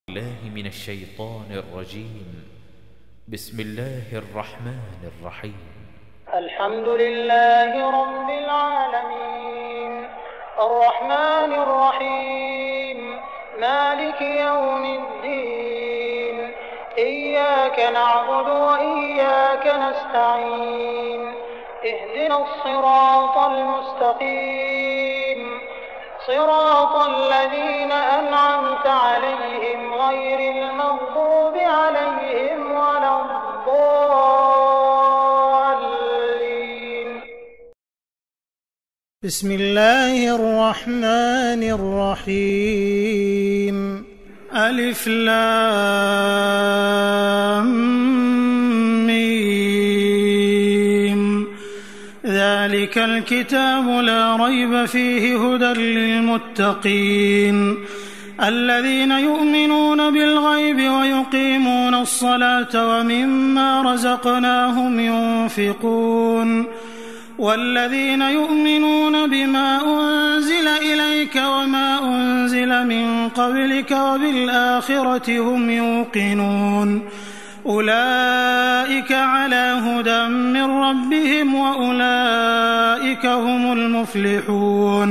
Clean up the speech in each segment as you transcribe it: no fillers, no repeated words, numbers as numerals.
الله من الشيطان الرجيم. بسم الله الرحمن الرحيم. الحمد لله رب العالمين الرحمن الرحيم مالك يوم الدين إياك نعبد وإياك نستعين اهدنا الصراط المستقيم صراط الذين أنعمت عليهم غير المغضوب عليهم ولا الضالين. بسم الله الرحمن الرحيم. ألف لام ميم. ذلك الكتاب لا ريب فيه هدى للمتقين الذين يؤمنون بالغيب ويقيمون الصلاة ومما رزقناهم ينفقون والذين يؤمنون بما أنزل إليك وما أنزل من قبلك وبالآخرة هم يوقنون أولئك على هدى من ربهم وأولئك هم المفلحون.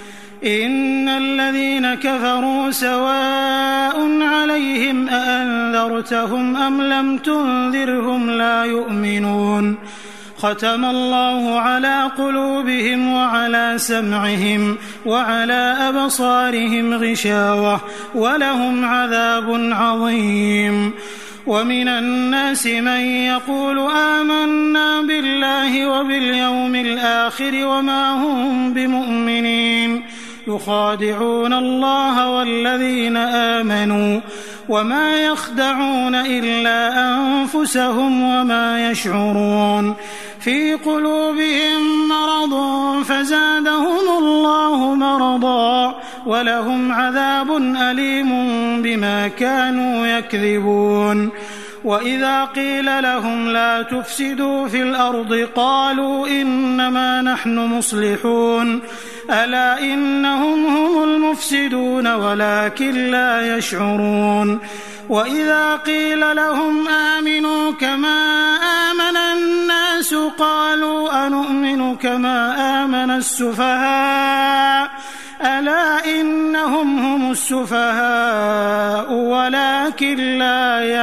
إن الذين كفروا سواء عليهم أأنذرتهم أم لم تنذرهم لا يؤمنون ختم الله على قلوبهم وعلى سمعهم وعلى أبصارهم غشاوة ولهم عذاب عظيم. ومن الناس من يقول آمنا بالله وباليوم الآخر وما هم بمؤمنين يخادعون الله والذين آمنوا وما يخدعون إلا أنفسهم وما يشعرون في قلوبهم مرض فزادهم الله مرضا ولهم عذاب أليم بما كانوا يكذبون. وإذا قيل لهم لا تفسدوا في الأرض قالوا إنما نحن مصلحون ألا إنهم هم المفسدون ولكن لا يشعرون. وإذا قيل لهم آمنوا كما آمن الناس قالوا أنؤمن كما آمن السفهاء ألا إنهم هم السفهاء ولكن لا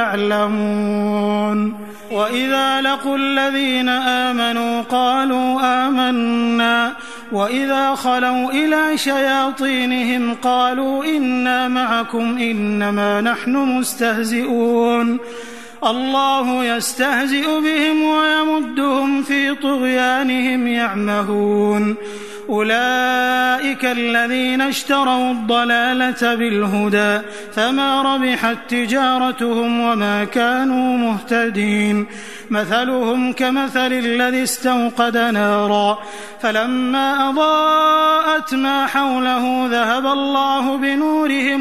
يعلمون. وإذا لقوا الذين آمنوا قالوا آمنا وإذا خلوا إلى شياطينهم قالوا إنا معكم إنما نحن مستهزئون الله يستهزئ بهم ويمدهم في طغيانهم يعمهون. أولئك الذين اشتروا الضلالة بالهدى فما ربحت تجارتهم وما كانوا مهتدين. مثلهم كمثل الذي استوقد نارا فلما أضاءت ما حوله ذهب الله بنورهم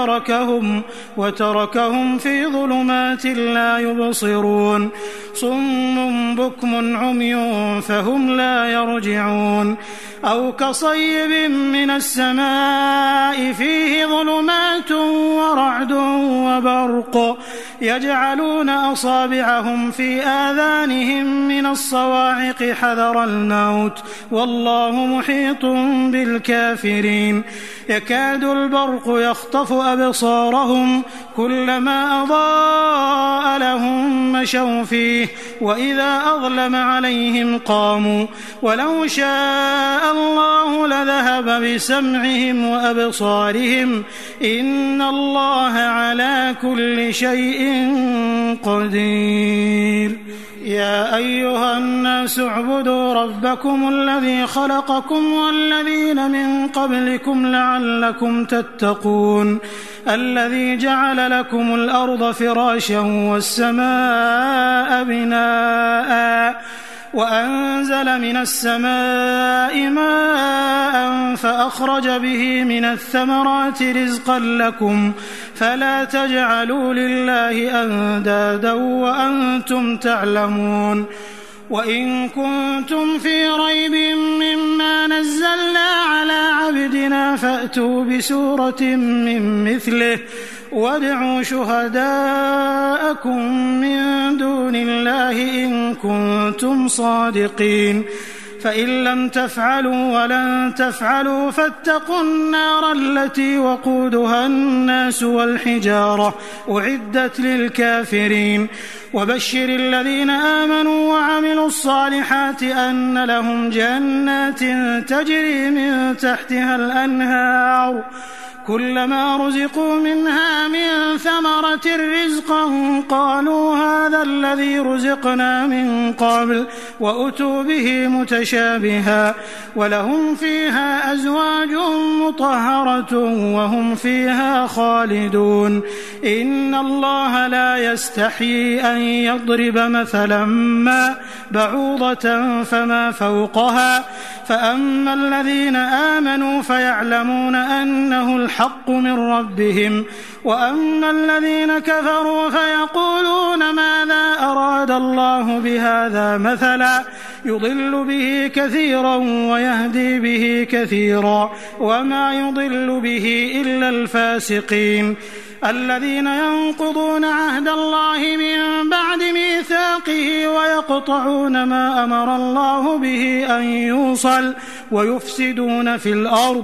وتركهم في ظلمات لا يبصرون صم بكم عمي فهم لا يرجعون. أو كصيب من السماء فيه ظلمات ورعد وبرق يجعلون أصابعهم في آذانهم من الصواعق حذر الموت والله محيط بالكافرين. يكاد البرق يخطف أبصارهم كلما أضاء لهم مشوا فيه وإذا أظلم عليهم قاموا ولو شاء الله لذهب بسمعهم وأبصارهم إن الله على كل شيء قدير. يا أيها الناس اعبدوا ربكم الذي خلقكم والذين من قبلكم لعلكم تتقون الذي جعل لكم الأرض فراشا والسماء بناء وأنزل من السماء ماء فأخرج به من الثمرات رزقا لكم فلا تجعلوا لله أندادا وأنتم تعلمون. وإن كنتم في ريب مما نزلنا على عبدنا فأتوا بسورة من مثله وادعوا شهداءكم من دون الله إن كنتم صادقين فإن لم تفعلوا ولن تفعلوا فاتقوا النار التي وقودها الناس والحجارة أعدت للكافرين وبشر الذين آمنوا وعملوا الصالحات أن لهم جنات تجري من تحتها الأنهار كلما رزقوا منها من ثمرة رزقا قالوا هذا الذي رزقنا من قبل وأتوا به متشابها ولهم فيها أزواج مطهرة وهم فيها خالدون إن الله لا يستحيي أن يضرب مثلا ما بعوضة فما فوقها فأما الذين آمنوا فيعلمون أنه الحق من ربهم وأما الذين كفروا فيقولون ماذا أراد الله بهذا مثلا يضل به كثيرا ويهدي به كثيرا وما يضل به إلا الفاسقين الذين ينقضون عهد الله من بعد ميثاقه ويقطعون ما أمر الله به أن يوصل ويفسدون في الأرض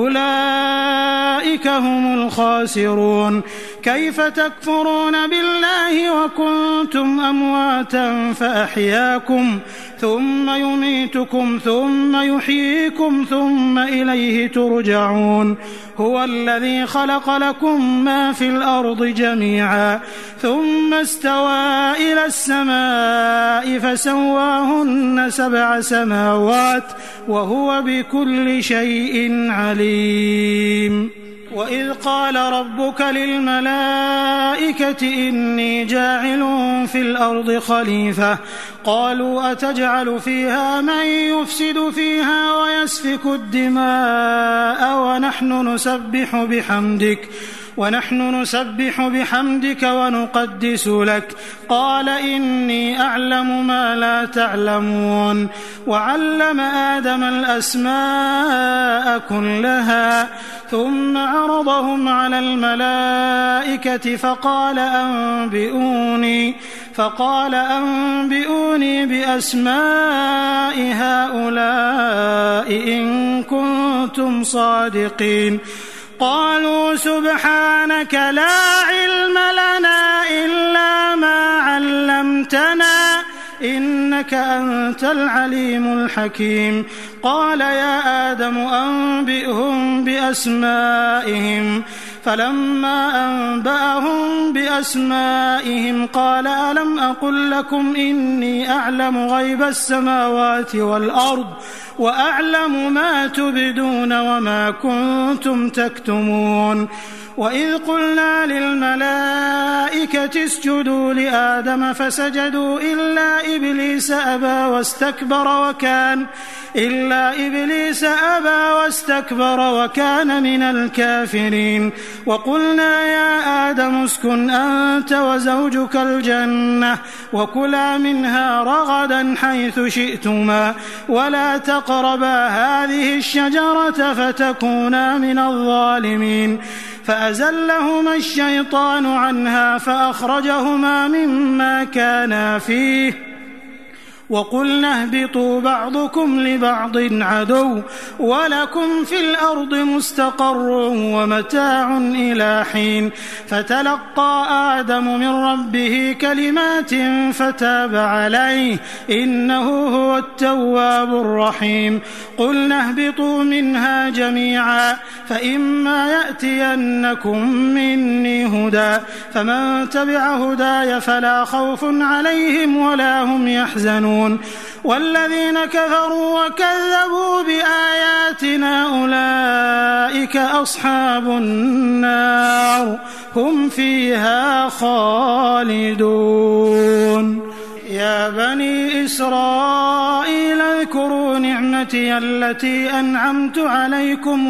أولئك هم الخاسرون كيف تكفرون بالله وكنتم أمواتا فأحياكم ثم يميتكم ثم يحييكم ثم إليه ترجعون هو الذي خلق لكم ما في الأرض جميعا ثم استوى إلى السماء فسواهن 7 سماوات وهو بكل شيء عليم وإذ قال ربك للملائكة إني جاعل في الأرض خليفة قالوا أتجعل فيها من يفسد فيها ويسفك الدماء ونحن نسبح بحمدك ونقدس لك قال إني أعلم ما لا تعلمون وعلم آدم الأسماء كلها ثم عرضهم على الملائكة فقال أنبئوني بأسماء هؤلاء إن كنتم صادقين قالوا سبحانك لا علم لنا إلا ما علمتنا إنك أنت العليم الحكيم قال يا آدم أنبئهم بأسمائهم فلما أنبأهم بأسمائهم قال ألم أقل لكم إني أعلم غيب السماوات والأرض وأعلم ما تبدون وما كنتم تكتمون وإذ قلنا للملائكة اسجدوا لآدم فسجدوا إلا إبليس أبى واستكبر وكان من الكافرين وقلنا يا آدم اسكن أنت وزوجك الجنة وكلا منها رغدا حيث شئتما ولا تقربا هذه الشجرة فتكونا من الظالمين فأزلهما الشيطان عنها فأخرجهما مما كانا فيه وقلنا اهبطوا بعضكم لبعض عدو ولكم في الأرض مستقر ومتاع إلى حين فتلقى آدم من ربه كلمات فتاب عليه إنه هو التواب الرحيم قلنا اهبطوا منها جميعا فإما يأتينكم مني هدى فمن تبع هداي فلا خوف عليهم ولا هم يحزنون والذين كفروا وكذبوا بآياتنا أولئك أصحاب النار هم فيها خالدون يا بني إسرائيل اذكروا نعمتي التي أنعمت عليكم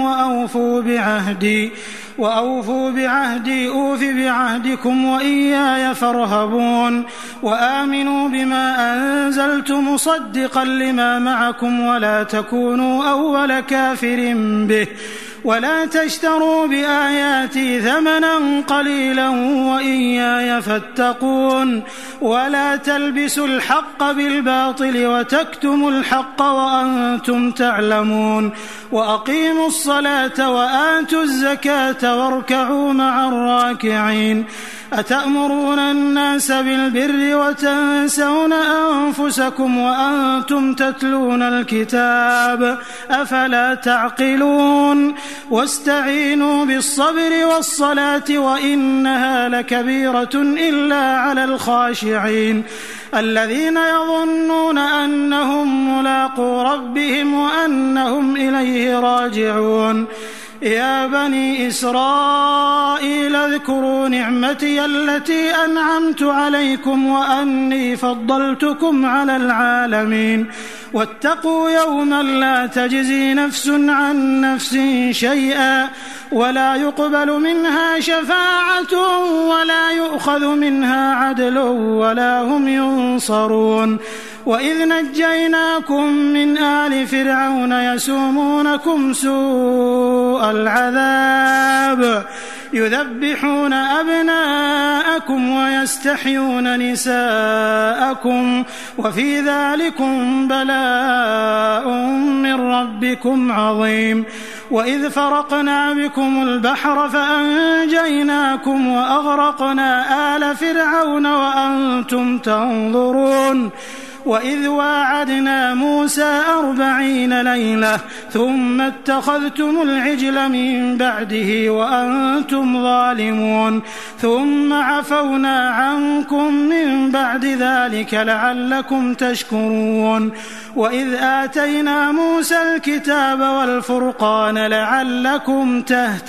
وأوفوا بعهدي أوف بعهدكم وإياي فارهبون وآمنوا بما أنزلت مصدقا لما معكم ولا تكونوا أول كافر به ولا تشتروا بآياتي ثمنا قليلا وإياي فاتقون ولا تلبسوا الحق بالباطل وتكتموا الحق وأنتم تعلمون وأقيموا الصلاة وآتوا الزكاة واركعوا مع الراكعين أتأمرون الناس بالبر وتنسون أنفسكم وأنتم تتلون الكتاب أفلا تعقلون واستعينوا بالصبر والصلاة وإنها لكبيرة إلا على الخاشعين الذين يظنون أنهم ملاقو ربهم وأنهم إليه راجعون يا بني إسرائيل اذكروا نعمتي التي أنعمت عليكم وأني فضلتكم على العالمين واتقوا يوما لا تجزي نفس عن نفس شيئا ولا يقبل منها شفاعة ولا يؤخذ منها عدل ولا هم ينصرون وإذ نجيناكم من آل فرعون يسومونكم سوء العذاب يذبحون أبناءكم ويستحيون نساءكم وفي ذلكم بلاء من ربكم عظيم وإذ فرقنا بكم البحر فأنجيناكم وأغرقنا آل فرعون وأنتم تنظرون وإذ واعدنا موسى 40 ليلة ثم اتخذتم العجل من بعده وأنتم ظالمون ثم عفونا عنكم من بعد ذلك لعلكم تشكرون وإذ آتينا موسى الكتاب والفرقان لعلكم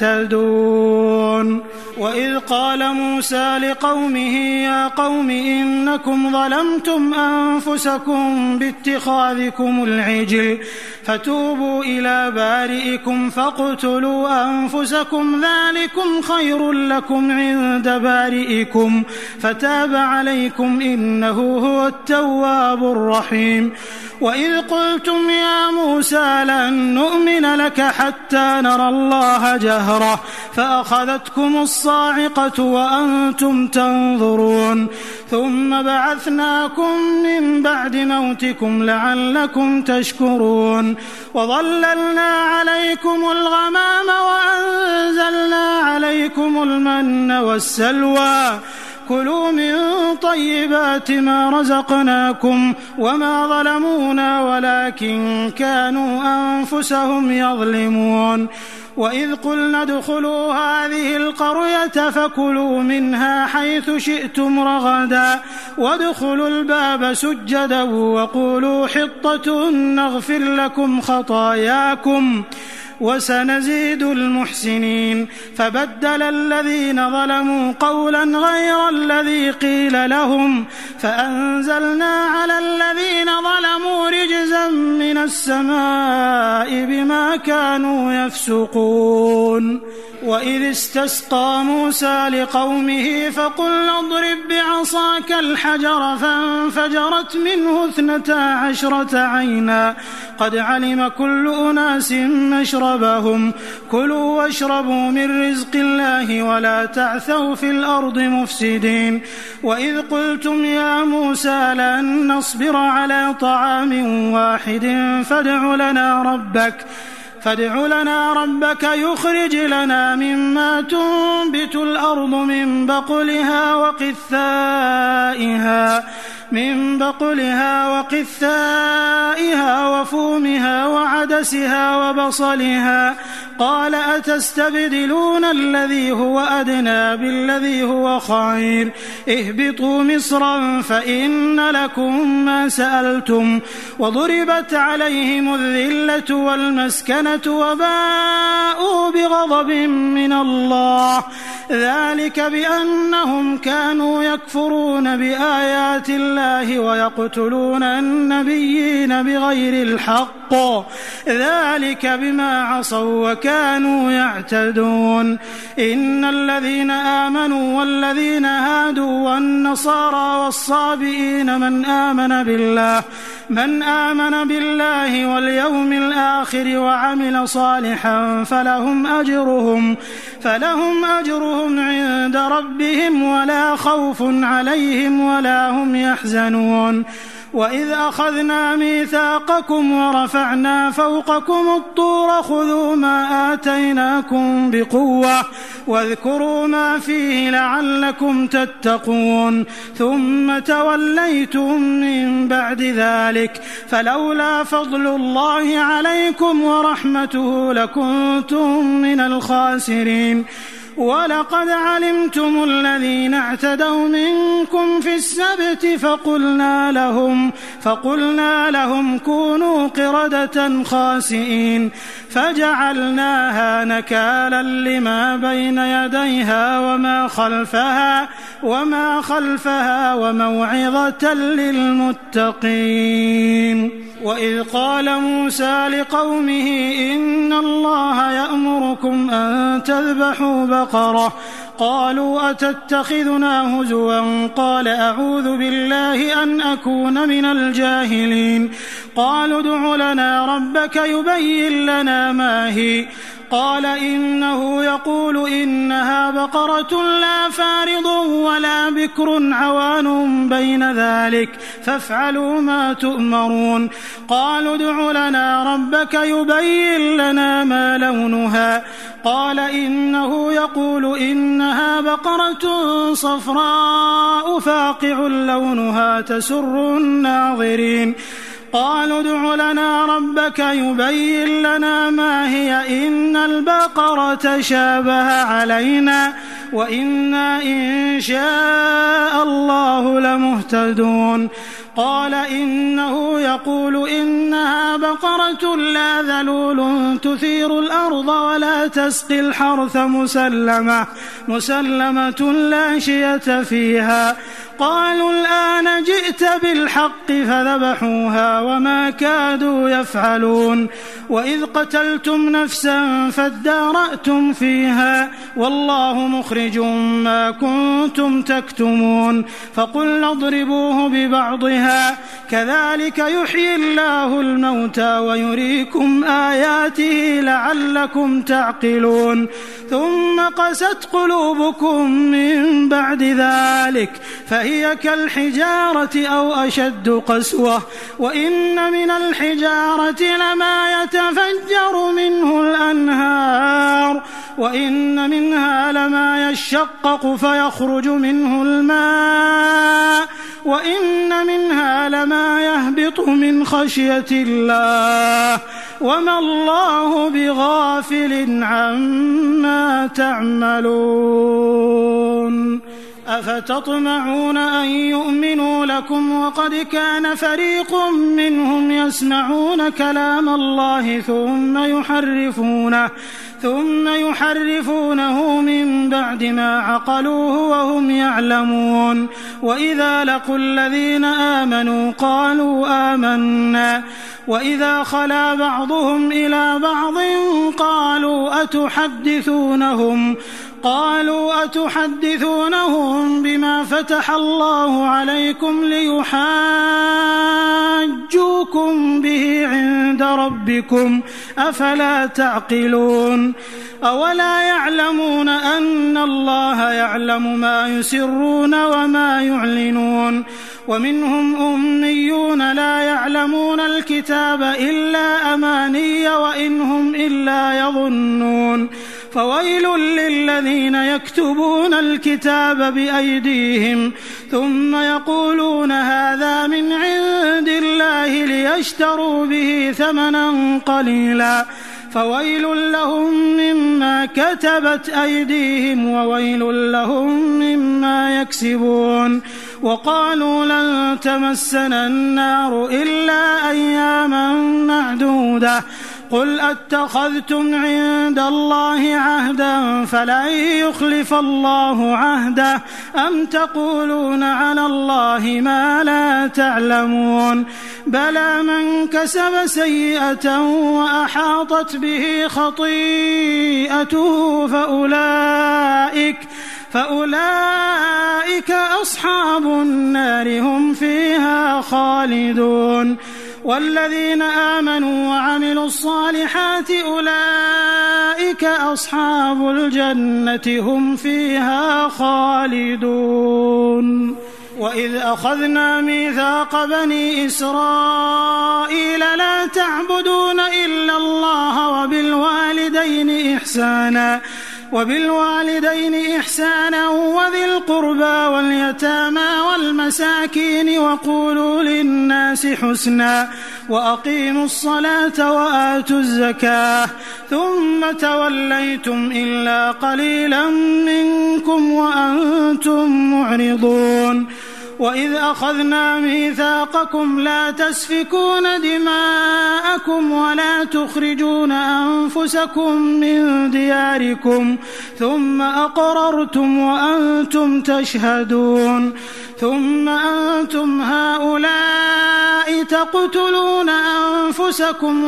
تهتدون وإذ قال موسى لقومه يا قوم إنكم ظلمتم أنفسكم باتخاذكم العجل فتوبوا إلى بارئكم فاقتلوا أنفسكم ذلكم خير لكم عند بارئكم فتاب عليكم إنه هو التواب الرحيم وإذ قلتم يا موسى لن نؤمن لك حتى نرى الله جهرة فأخذتكم الصاعقة وأنتم تنظرون ثم بعثناكم من بعد موتكم لعلكم تشكرون وظللنا عليكم الغمام وأنزلنا عليكم المن والسلوى كلوا من طيبات ما رزقناكم وما ظلمونا ولكن كانوا أنفسهم يظلمون وإذ قلنا ادخلوا هذه القرية فكلوا منها حيث شئتم رغدا وادخلوا الباب سجدا وقولوا حطة نغفر لكم خطاياكم وسنزيد المحسنين فبدل الذين ظلموا قولا غير الذي قيل لهم فأنزلنا على الذين ظلموا رجزا من السماء بما كانوا يفسقون وإذ استسقى موسى لقومه فقلنا اضرب بعصاك الحجر فانفجرت منه 12 عينا قد علم كل أناس مشربهم كلوا واشربوا من رزق الله ولا تعثوا في الأرض مفسدين وإذ قلتم يا موسى لن نصبر على طعام واحد فادع لنا ربك يخرج لنا مما تنبت الأرض من بقلها وقثائها وفومها وعدسها وبصلها قال أتستبدلون الذي هو أدنى بالذي هو خير اهبطوا مصرا فإن لكم ما سألتم وضربت عليهم الذلة والمسكنة وباءوا بغضب من الله ذلك بأنهم كانوا يكفرون بآيات الله ويقتلون النبيين بغير الحق ذلك بما عصوا وكانوا يعتدون إن الذين آمنوا والذين هادوا والنصارى والصابئين من آمن بالله من آمن بالله واليوم الآخر وعمل صالحا فلهم أجرهم عند ربهم ولا خوف عليهم ولا هم يحزنون. وإذ أخذنا ميثاقكم ورفعنا فوقكم الطور خذوا ما آتيناكم بقوة واذكروا ما فيه لعلكم تتقون ثم توليتم من بعد ذلك فلولا فضل الله عليكم ورحمته لكنتم من الخاسرين. ولقد علمتم الذين اعتدوا منكم في السبت فقلنا لهم كونوا قردة خاسئين فجعلناها نكالا لما بين يديها وما خلفها وموعظة للمتقين. وإذ قال موسى لقومه إن الله يأمركم أن تذبحوا بقرة قالوا أتتخذنا هزوا قال أعوذ بالله أن أكون من الجاهلين. قالوا ادع لنا ربك يبين لنا ما هي قال إنه يقول إنها بقرة لا فارض ولا بكر عوان بين ذلك فافعلوا ما تؤمرون. قالوا ادع لنا ربك يبين لنا ما لونها قال إنه يقول إنها بقرة صفراء فاقع لونها تسر الناظرين. قالوا ادع لنا ربك يبين لنا ما هي إن البقرة شابه علينا وإنا إن شاء الله لمهتدون. قال إنه يقول إنها بقرة لا ذلول تثير الأرض ولا تسقي الحرث مسلمة لا شية فيها. قالوا الآن جئت بالحق فذبحوها وما كادوا يفعلون. وإذ قتلتم نفسا فادارأتم فيها والله مخرج ما كنتم تكتمون. فقلنا اضربوه ببعضها كذلك يحيي الله الموتى ويريكم آياته لعلكم تعقلون. ثم قست قلوبكم من بعد ذلك فهي كالحجارة أو أشد قسوة وإن من الحجارة لما يتفجر منه الأنهار وإن منها لما يشقق فيخرج منه الماء وإن منها لما يهبط من خشية الله وما الله بغافل عما تعملون. أفتطمعون أن يؤمنوا لكم وقد كان فريق منهم يسمعون كلام الله ثم يحرفونه من بعد ما عقلوه وهم يعلمون. وإذا لقوا الذين آمنوا قالوا آمنا وإذا خلا بعضهم إلى بعض قالوا أتحدثونهم بما فتح الله عليكم ليحاجوكم به عند ربكم أفلا تعقلون. أولا يعلمون أن الله يعلم ما يسرون وما يعلنون. ومنهم أميون لا يعلمون الكتاب إلا أماني وإن هم إلا يظنون. فويل للذين يكتبون الكتاب بأيديهم ثم يقولون هذا من عند الله ليشتروا به ثمنا قليلا فويل لهم مما كتبت أيديهم وويل لهم مما يكسبون. وقالوا لن تمسنا النار إلا أياما معدودة قل أتخذتم عند الله عهدا فلن يخلف الله عهده أم تقولون على الله ما لا تعلمون. بلى من كسب سيئة وأحاطت به خطيئته فأولئك أصحاب النار هم فيها خالدون. والذين آمنوا وعملوا الصالحات أولئك أصحاب الجنة هم فيها خالدون. وإذ أخذنا ميثاق بني إسرائيل لا تعبدون إلا الله وبالوالدين إحسانا وذي القربى واليتامى والمساكين وقولوا للناس حسنا وأقيموا الصلاة وآتوا الزكاة ثم توليتم إلا قليلا منكم وأنتم معرضون. وإذ أخذنا ميثاقكم لا تسفكون دماءكم ولا تخرجون أنفسكم من دياركم ثم أقررتم وأنتم تشهدون ثم أنتم هؤلاء تقتلون أنفسكم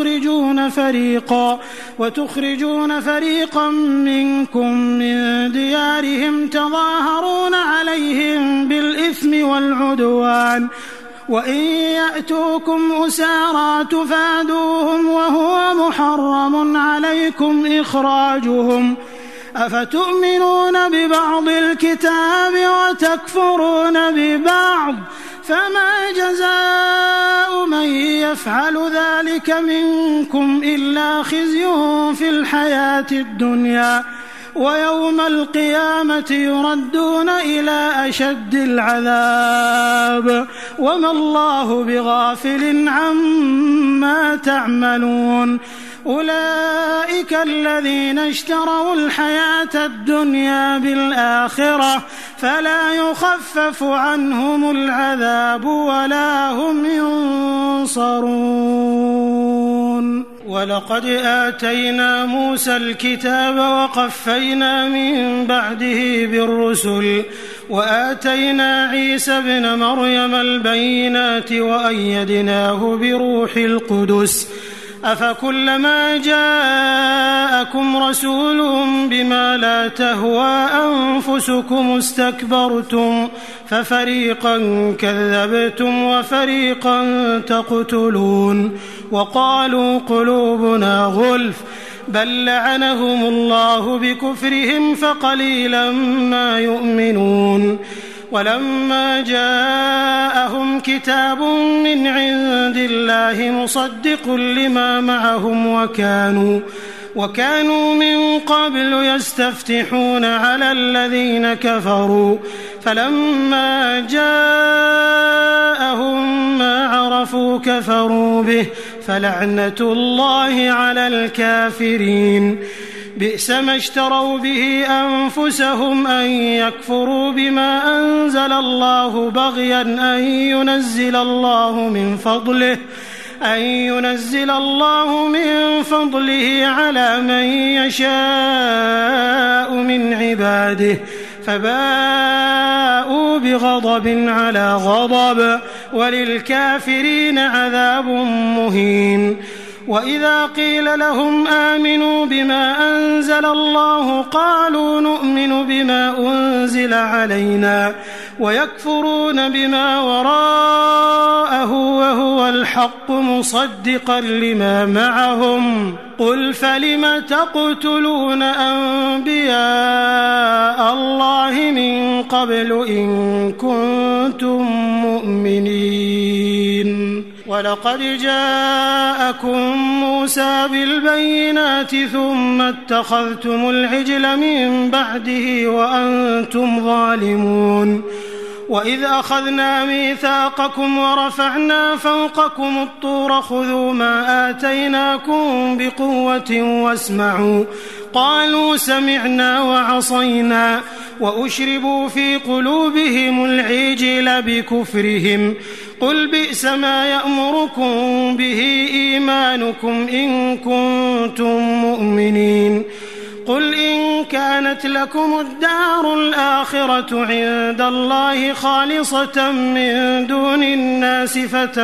وتخرجون فريقا منكم من ديارهم تظاهرون عليهم بالإثم والعدوان وإن يأتوكم أسارى تفادوهم وهو محرم عليكم إخراجهم أفتؤمنون ببعض الكتاب وتكفرون ببعض فما جزاء من يفعل ذلك منكم إلا خزي في الحياة الدنيا ويوم القيامة يردون إلى أشد العذاب وما الله بغافل عما تعملون. أولئك الذين اشتروا الحياة الدنيا بالآخرة فلا يخفف عنهم العذاب ولا هم ينصرون. ولقد آتينا موسى الكتاب وقفينا من بعده بالرسل وآتينا عيسى ابن مريم البينات وأيدناه بروح القدس أفكلما جاءكم رسول بما لا تهوى أنفسكم استكبرتم ففريقا كذبتم وفريقا تقتلون وقالوا قلوبنا غلف بل لعنهم الله بكفرهم فقليلا ما يؤمنون. ولما جاءهم كتاب من عند الله مصدق لما معهم وكانوا من قبل يستفتحون على الذين كفروا فلما جاءهم ما عرفوا كفروا به فلعنة الله على الكافرين. بئس ما اشتروا به أنفسهم أن يكفروا بما أنزل الله بغيا أن ينزل الله من فضله على من يشاء من عباده فباءوا بغضب على غضب وللكافرين عذاب مهين. وإذا قيل لهم آمنوا بما أنزل الله قالوا نؤمن بما أنزل علينا ويكفرون بما وراءه وهو الحق مصدقا لما معهم قل فلم تقتلون أنبياء الله من قبل إن كنتم مؤمنين. ولقد جاءكم موسى بالبينات ثم اتخذتم العجل من بعده وأنتم ظالمون. وإذ أخذنا ميثاقكم ورفعنا فوقكم الطور خذوا ما آتيناكم بقوة واسمعوا قالوا سمعنا وعصينا وأشربوا في قلوبهم العجل بكفرهم قل بئس ما يأمركم به إيمانكم إن كنتم مؤمنين. قل إن كانت لكم الدار الآخرة عند الله خالصة من دون الناس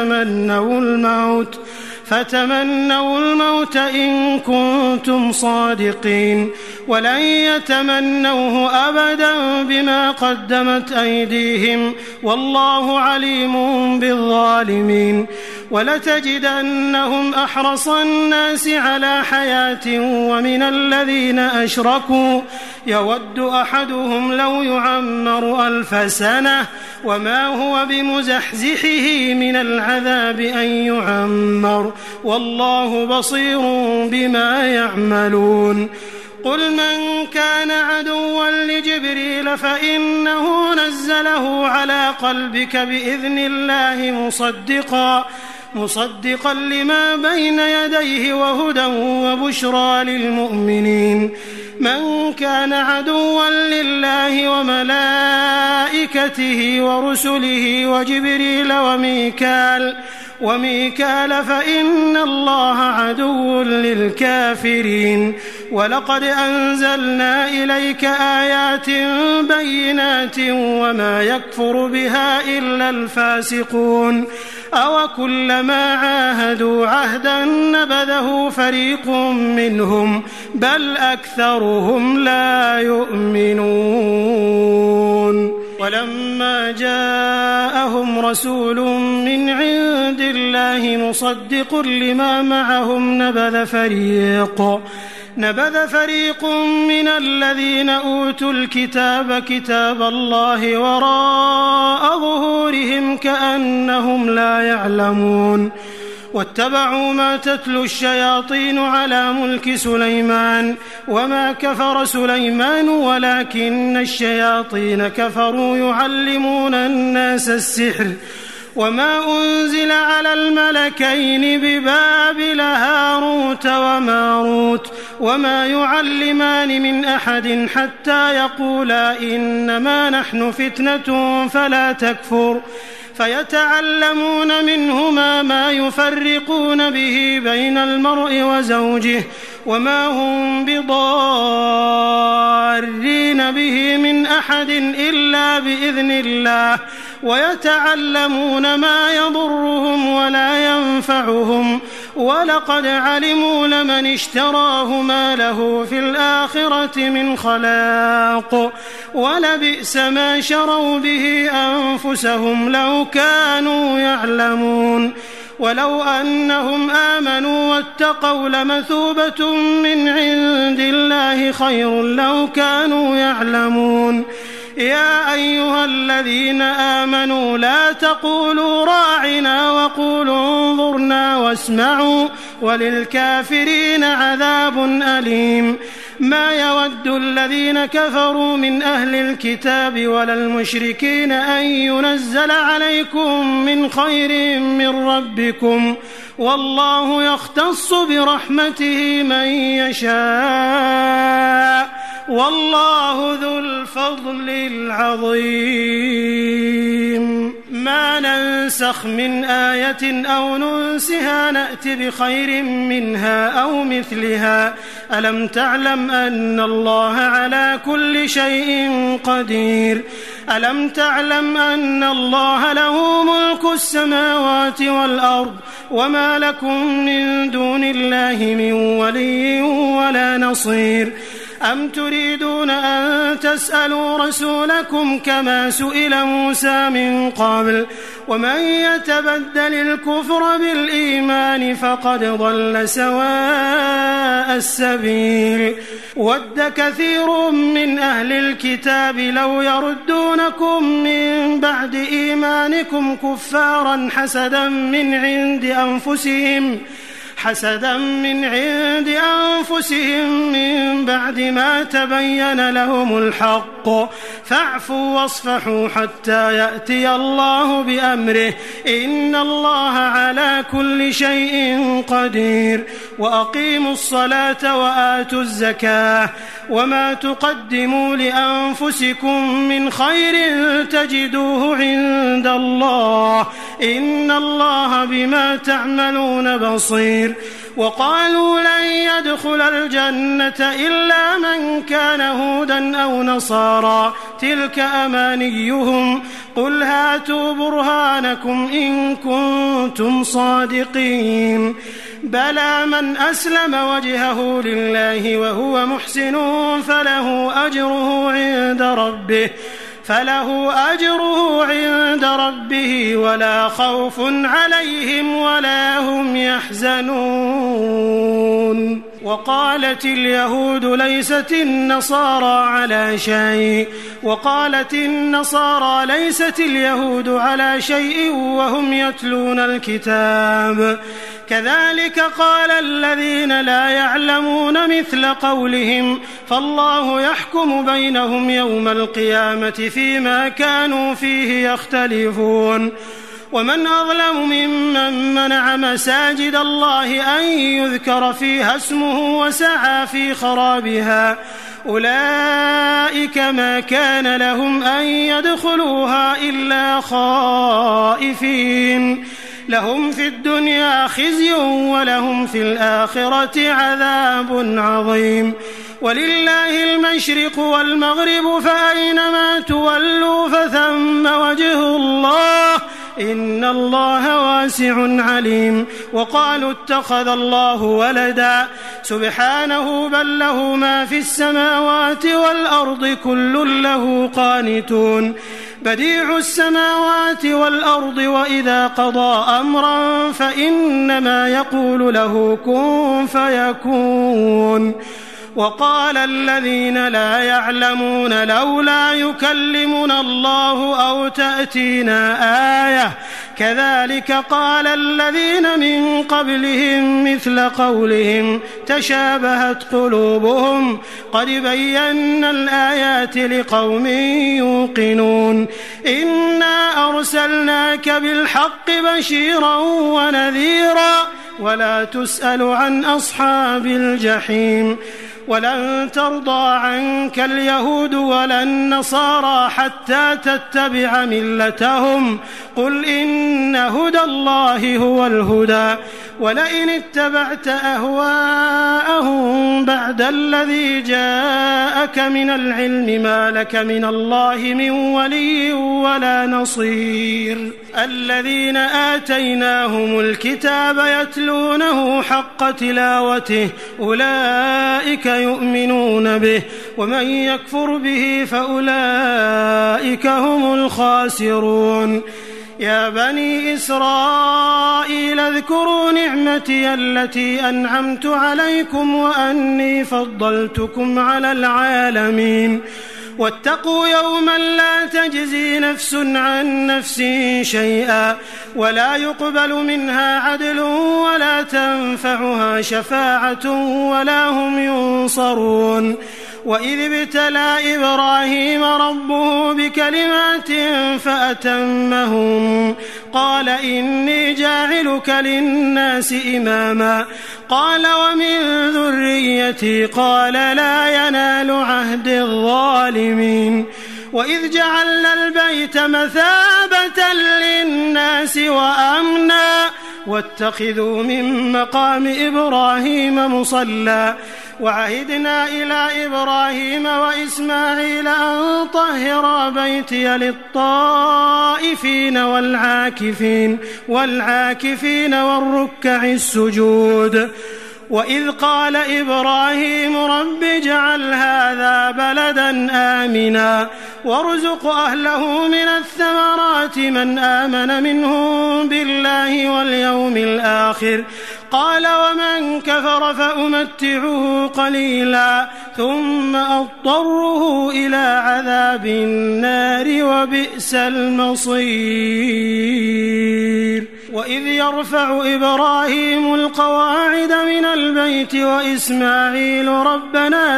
فتمنوا الموت إن كنتم صادقين ولن يتمنوه أبدا بما قدمت أيديهم والله عليم بالظالمين. ولتجدنهم أحرص الناس على حياة ومن الذين أشركوا يود أحدهم لو يعمر 1000 سنة وما هو بمزحزحه من العذاب أن يعمر والله بصير بما يعملون قل من كان عدوا لجبريل فإنه نزله على قلبك بإذن الله مصدقا لما بين يديه وهدى وبشرى للمؤمنين من كان عدوا لله وملائكته ورسله وجبريل وميكال فإن الله عدو للكافرين ولقد أنزلنا إليك آيات بينات وما يكفر بها إلا الفاسقون أوكلما عاهدوا عهدا نبذه فريق منهم بل أكثرهم لا يؤمنون ولما جاءهم رسول من عند الله مصدق لما معهم نبذ فريق من الذين أوتوا الكتاب كتاب الله وراء ظهورهم كأنهم لا يعلمون واتبعوا ما تتلو الشياطين على ملك سليمان وما كفر سليمان ولكن الشياطين كفروا يعلمون الناس السحر وما أنزل على الملكين ببابل هاروت وماروت وما يعلمان من أحد حتى يقولا إنما نحن فتنة فلا تكفر فيتعلمون منهما ما يفرقون به بين المرء وزوجه وما هم بضارين به من أحد إلا بإذن الله ويتعلمون ما يضرهم ولا ينفعهم ولقد علموا لمن اشتراه ما له في الآخرة من خلاق ولبئس ما شروا به أنفسهم لو كانوا يعلمون ولو أنهم آمنوا واتقوا لمثوبة من عند الله خير لو كانوا يعلمون يا أيها الذين آمنوا لا تقولوا راعنا وقولوا انظرنا واسمعوا وللكافرين عذاب أليم ما يود الذين كفروا من أهل الكتاب ولا المشركين أن ينزل عليكم من خير من ربكم والله يختص برحمته من يشاء والله ذو الفضل العظيم ما ننسخ من آية أو ننسها نأت بخير منها أو مثلها ألم تعلم أن الله على كل شيء قدير ألم تعلم أن الله له ملك السماوات والأرض وما لكم من دون الله من ولي ولا نصير أم تريدون أن تسألوا رسولكم كما سئل موسى من قبل ومن يتبدل الكفر بالإيمان فقد ضل سواء السبيل ود كثير من أهل الكتاب لو يردونكم من بعد إيمانكم كفارا حسدا من عند أنفسهم من بعد ما تبين لهم الحق فاعفوا واصفحوا حتى يأتي الله بأمره إن الله على كل شيء قدير وأقيموا الصلاة وآتوا الزكاة وما تقدموا لأنفسكم من خير تجدوه عند الله إن الله بما تعملون بصير وقالوا لن يدخل الجنة إلا من كان هودا أو نصارى تلك أمانيهم قل هاتوا برهانكم إن كنتم صادقين بلى من أسلم وجهه لله وهو محسن فله أجره عند ربه فله أجره عند ربه ولا خوف عليهم ولا هم يحزنون. وقالت اليهود ليست النصارى على شيء وهم يتلون الكتاب كذلك قال الذين لا يعلمون مثل قولهم فالله يحكم بينهم يوم القيامة فيما كانوا فيه يختلفون. ومن أظلم ممن منع مساجد الله أن يذكر فيها اسمه وسعى في خرابها أولئك ما كان لهم أن يدخلوها إلا خائفين لهم في الدنيا خزي ولهم في الآخرة عذاب عظيم. ولله المشرق والمغرب فأينما تولوا فثم وجه الله إن الله واسع عليم. وقالوا اتخذ الله ولدا سبحانه بل له ما في السماوات والأرض كل له قانتون بديع السماوات والأرض وإذا قضى أمرا فإنما يقول له كن فيكون. وقال الذين لا يعلمون لولا يكلمنا الله أو تأتينا آية كذلك قال الذين من قبلهم مثل قولهم تشابهت قلوبهم قد بينا الآيات لقوم يوقنون. إنا أرسلناك بالحق بشيرا ونذيرا ولا تسأل عن أصحاب الجحيم. ولن ترضى عنك اليهود ولا النصارى حتى تتبع ملتهم قل إن هدى الله هو الهدى ولئن اتبعت أهواءهم بعد الذي جاءك من العلم ما لك من الله من ولي ولا نصير. الذين آتيناهم الكتاب يتلونه حق تلاوته أولئك يؤمنون به ومن يكفر به فأولئك هم الخاسرون. يا بني إسرائيل اذكروا نعمتي التي أنعمت عليكم وأني فضلتكم على العالمين واتقوا يوما لا تجزي نفس عن نفس شيئا ولا يقبل منها عدل ولا تنفعها شفاعة ولا هم ينصرون. وإذ ابتلى إبراهيم ربه بكلمات فأتمهم قال إني جاعلك للناس إماما قال ومن ذريتي قال لا ينال عهد الظالمين. وإذ جعلنا البيت مثابة للناس وأمنا واتخذوا من مقام إبراهيم مصلى وعهدنا إلى إبراهيم وإسماعيل أن طهرا بيتي للطائفين والعاكفين والركع السجود. وإذ قال إبراهيم رب اجعل هذا بلدا آمنا وارزق أهله من الثمرات من آمن منهم بالله واليوم الآخر قال ومن كفر فأمتعه قليلا ثم أضطره إلى عذاب النار وبئس المصير. وإذ يرفع إبراهيم القواعد من البيت وإسماعيل ربنا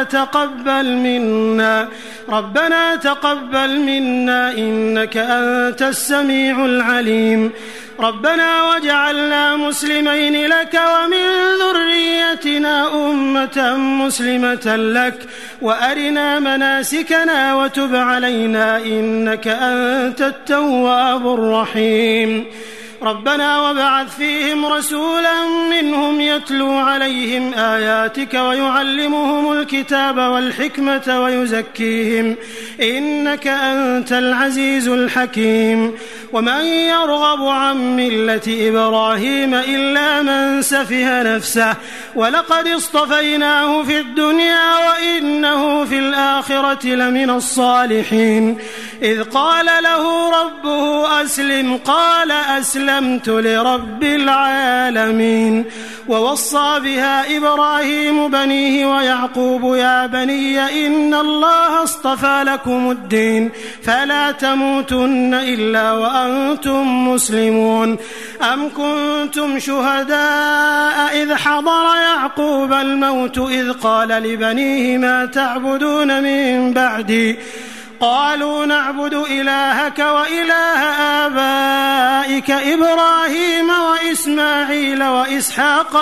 تقبل منا إنك أنت السميع العليم. ربنا واجعلنا مسلمين لك ومن ذريتنا أمة مسلمة لك وأرنا مناسكنا وتب علينا إنك أنت التواب الرحيم. ربنا وابعث فيهم رسولا منهم يتلو عليهم آياتك ويعلمهم الكتاب والحكمة ويزكيهم إنك أنت العزيز الحكيم ومن يرغب عن ملة إبراهيم إلا من سفه نفسه ولقد اصطفيناه في الدنيا وإنه في الآخرة لمن الصالحين إذ قال له ربه أسلم قال أسلمت لرب العالمين ووصى بها إبراهيم بنيه ويعقوب يا بني إن الله اصطفى لكم الدين فلا تموتن إلا وأنتم مسلمون أم كنتم شهداء إذ حضر يعقوب الموت إذ قال لبنيه ما تعبدون من بعدي قالوا نعبد إلهك وإله آبائك إبراهيم وإسماعيل وإسحاق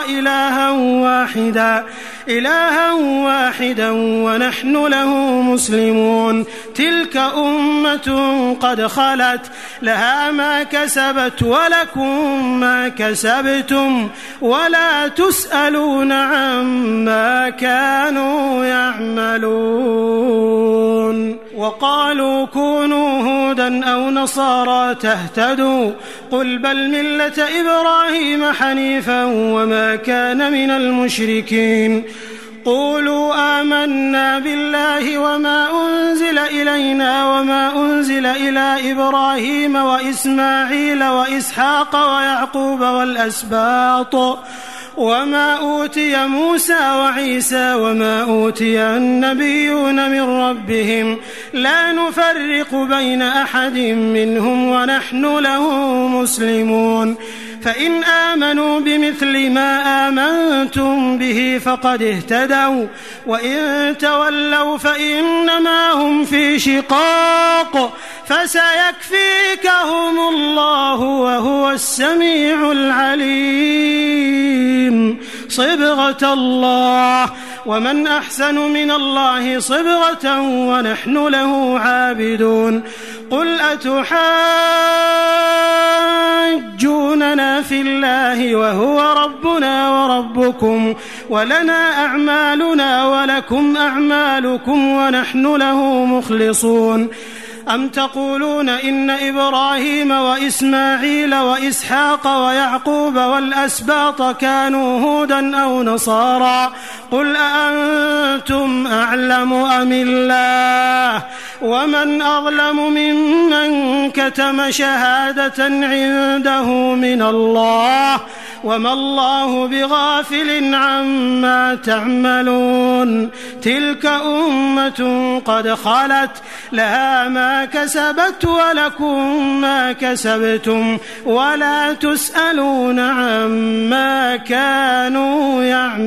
إلها واحدا ونحن له مسلمون تلك أمة قد خلت لها ما كسبت ولكم ما كسبتم ولا تسألون عما كانوا يعملون وقالوا كونوا هودا أو نصارى تهتدوا قل بل ملة إبراهيم حنيفا وما كان من المشركين قولوا آمنا بالله وما أنزل إلينا وما أنزل إلى إبراهيم وإسماعيل وإسحاق ويعقوب والأسباط وما أوتي موسى وعيسى وما أوتي النبيون من ربهم لا نفرق بين أحد منهم ونحن له مسلمون فإن آمنوا بمثل ما آمنتم به فقد اهتدوا وإن تولوا فإنما هم في شقاق فسيكفيكهم الله وهو السميع العليم صبغة الله ومن أحسن من الله صبغة ونحن له عابدون قل أتحاجوننا في الله وهو ربنا وربكم ولنا أعمالنا ولكم أعمالكم ونحن له مخلصون أم تقولون إن إبراهيم وإسماعيل وإسحاق ويعقوب والأسباط كانوا هودا أو نصارى قل أأنتم أعلم أم الله ومن أظلم ممن كتم شهادة عنده من الله وما الله بغافل عما تعملون تلك أمة قد خلت لها ما كسبت ولكم ما كسبتم ولا تسألون عما كانوا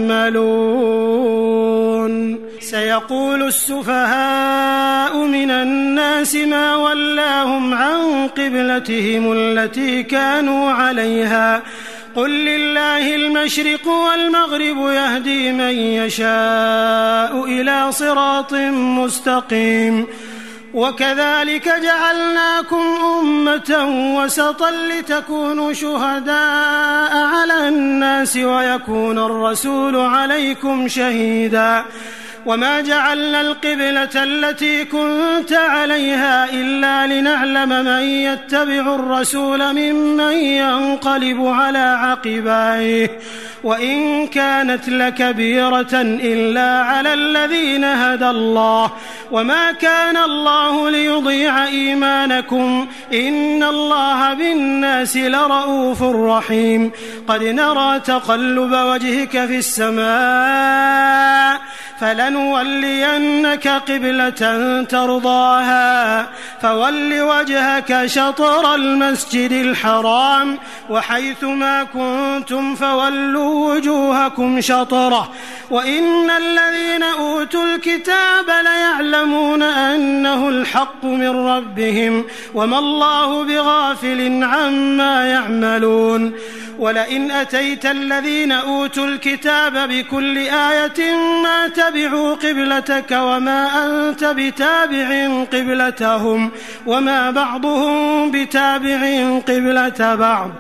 يعملون سيقول السفهاء من الناس ما ولاهم عن قبلتهم التي كانوا عليها قل لله المشرق والمغرب يهدي من يشاء إلى صراط مستقيم وكذلك جعلناكم أمة وسطا لتكونوا شهداء على الناس ويكون الرسول عليكم شهيدا وما جعلنا القبلة التي كنت عليها إلا لنعلم من يتبع الرسول ممن ينقلب على عقبيه وإن كانت لكبيرة إلا على الذين هدى الله وما كان الله ليضيع إيمانكم إن الله بالناس لرؤوف رحيم قد نرى تقلب وجهك في السماء فلنولينك قبلة ترضاها فول وجهك شطر المسجد الحرام وحيث ما كنتم فولوا وجوهكم شطره وإن الذين أوتوا الكتاب ليعلمون أنه الحق من ربهم وما الله بغافل عما يعملون ولئن أتيت الذين أوتوا الكتاب بكل آية ما تبعوا قبلتك وما أنت بتابع قبلتهم وما بعضهم بتابع قبلة بعض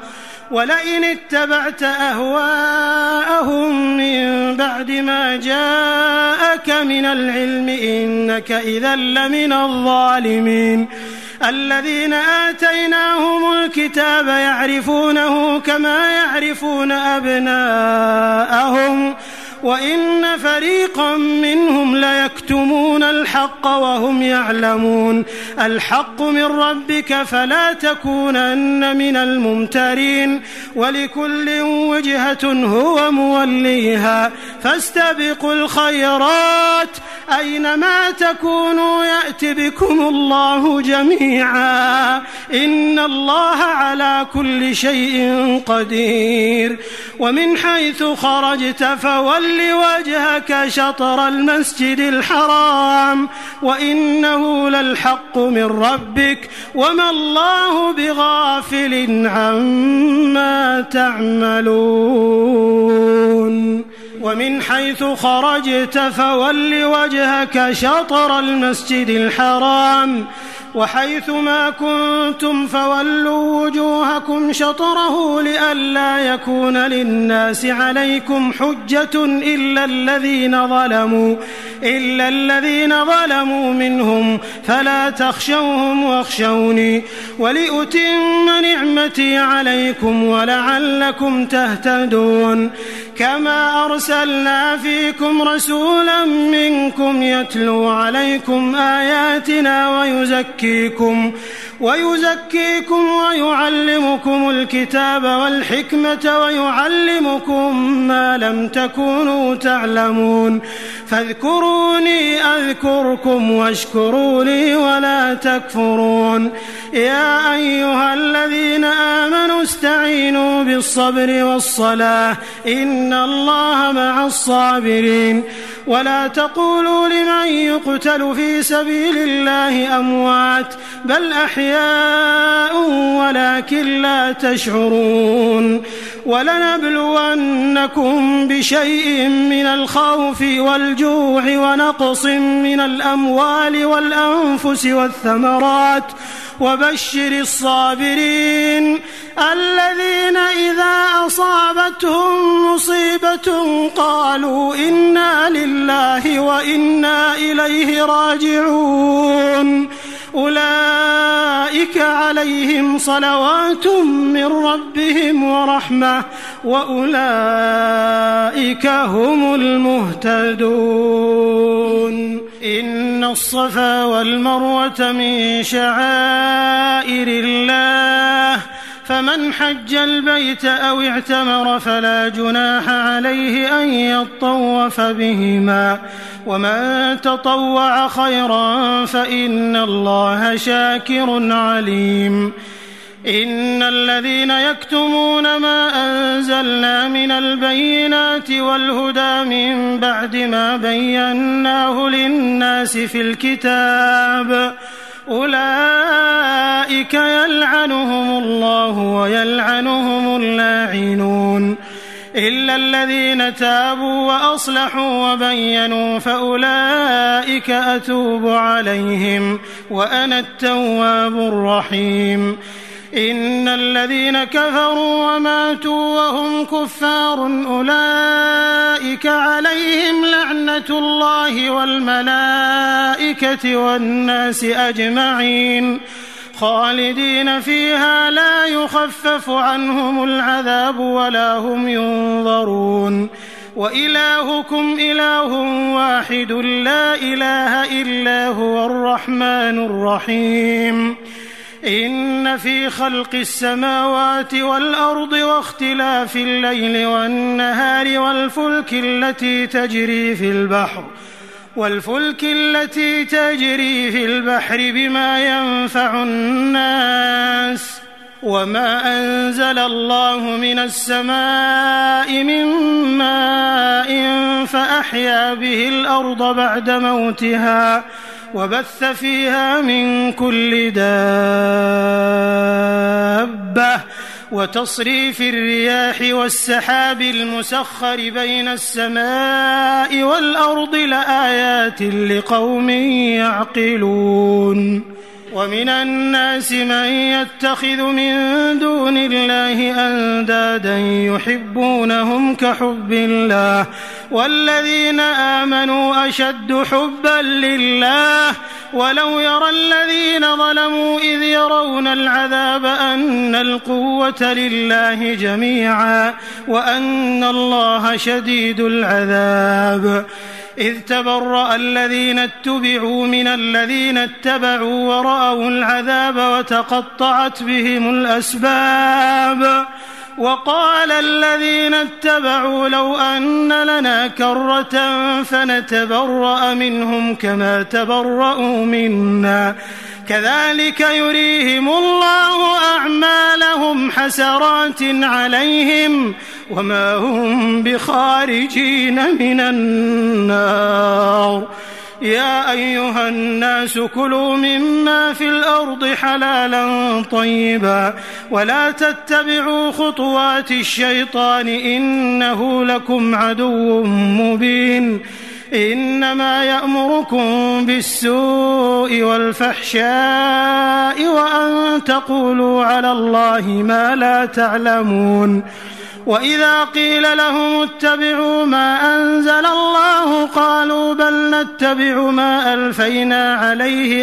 ولئن اتبعت أهواءهم من بعد ما جاءك من العلم إنك إذا لمن الظالمين. الذين آتيناهم الكتاب يعرفونه كما يعرفون أبناءهم وإن فريقا منهم ليكتمون الحق وهم يعلمون. الحق من ربك فلا تكونن من الممترين ولكل وجهة هو موليها فاستبقوا الخيرات أينما تكونوا يأت بكم الله جميعا إن الله على كل شيء قدير. ومن حيث خرجت فول وجهك شطر المسجد الحرام وإنه للحق من ربك وما الله بغافل عما تعملون. ومن حيث خرجت فول وجهك شطر المسجد الحرام وحيث ما كنتم فولوا وجوهكم شطره لئلا يكون للناس عليكم حجة إلا الذين ظلموا منهم فلا تخشوهم واخشوني ولأتم نعمتي عليكم ولعلكم تهتدون. كما أرسلنا فيكم رسولا منكم يتلو عليكم آياتنا ويزكيكم ويعلمكم الكتاب والحكمة ويعلمكم ما لم تكونوا تعلمون. فاذكروني أذكركم واشكروا لي ولا تكفرون. يا أيها الذين آمنوا استعينوا بالصبر والصلاة إن الله مع الصابرين. ولا تقولوا لمن يقتل في سبيل الله أموات بل أحياء ولكن لا تشعرون. ولنبلونكم بشيء من الخوف والجوع ونقص من الأموال والأنفس والثمرات وبشر الصابرين الذين إذا أصابتهم مصيبة قالوا إنا لله وإنا إليه راجعون. أولئك عليهم صلوات من ربهم ورحمة وأولئك هم المهتدون. إن الصفا والمروة من شعائر الله فمن حج البيت أو اعتمر فلا جناح عليه أن يطوف بهما ومن تطوع خيرا فإن الله شاكر عليم. إن الذين يكتمون ما أنزلنا من البينات والهدى من بعد ما بيناه للناس في الكتاب أولئك يلعنهم الله ويلعنهم اللاعنون إلا الذين تابوا وأصلحوا وبينوا فأولئك أتوب عليهم وأنا التواب الرحيم. إن الذين كفروا وماتوا وهم كفار أولئك عليهم لعنة الله والملائكة والناس أجمعين خالدين فيها لا يخفف عنهم العذاب ولا هم ينظرون. وإلهكم إله واحد لا إله إلا هو الرحمن الرحيم. إن في خلق السماوات والأرض واختلاف الليل والنهار والفلك التي تجري في البحر بما ينفع الناس وما أنزل الله من السماء من ماء فأحيا به الأرض بعد موتها وبث فيها من كل دابة وتصريف الرياح والسحاب المسخر بين السماء والأرض لآيات لقوم يعقلون. ومن الناس من يتخذ من دون الله أندادا يحبونهم كحب الله والذين آمنوا أشد حبا لله ولو يرى الذين ظلموا إذ يرون العذاب أن القوة لله جميعا وأن الله شديد العذاب إذ تبرأ الذين اتبعوا من الذين اتبعوا ورأوا العذاب وتقطعت بهم الأسباب وقال الذين اتبعوا لو أن لنا كرة فنتبرأ منهم كما تبرأوا منا كذلك يريهم الله أعمالهم حسرات عليهم وما هم بخارجين من النار يا أيها الناس كلوا مما في الأرض حلالا طيبا ولا تتبعوا خطوات الشيطان إنه لكم عدو مبين إنما يأمركم بالسوء والفحشاء وأن تقولوا على الله ما لا تعلمون وإذا قيل لهم اتبعوا ما أنزل الله قالوا بل نتبع ما ألفينا عليه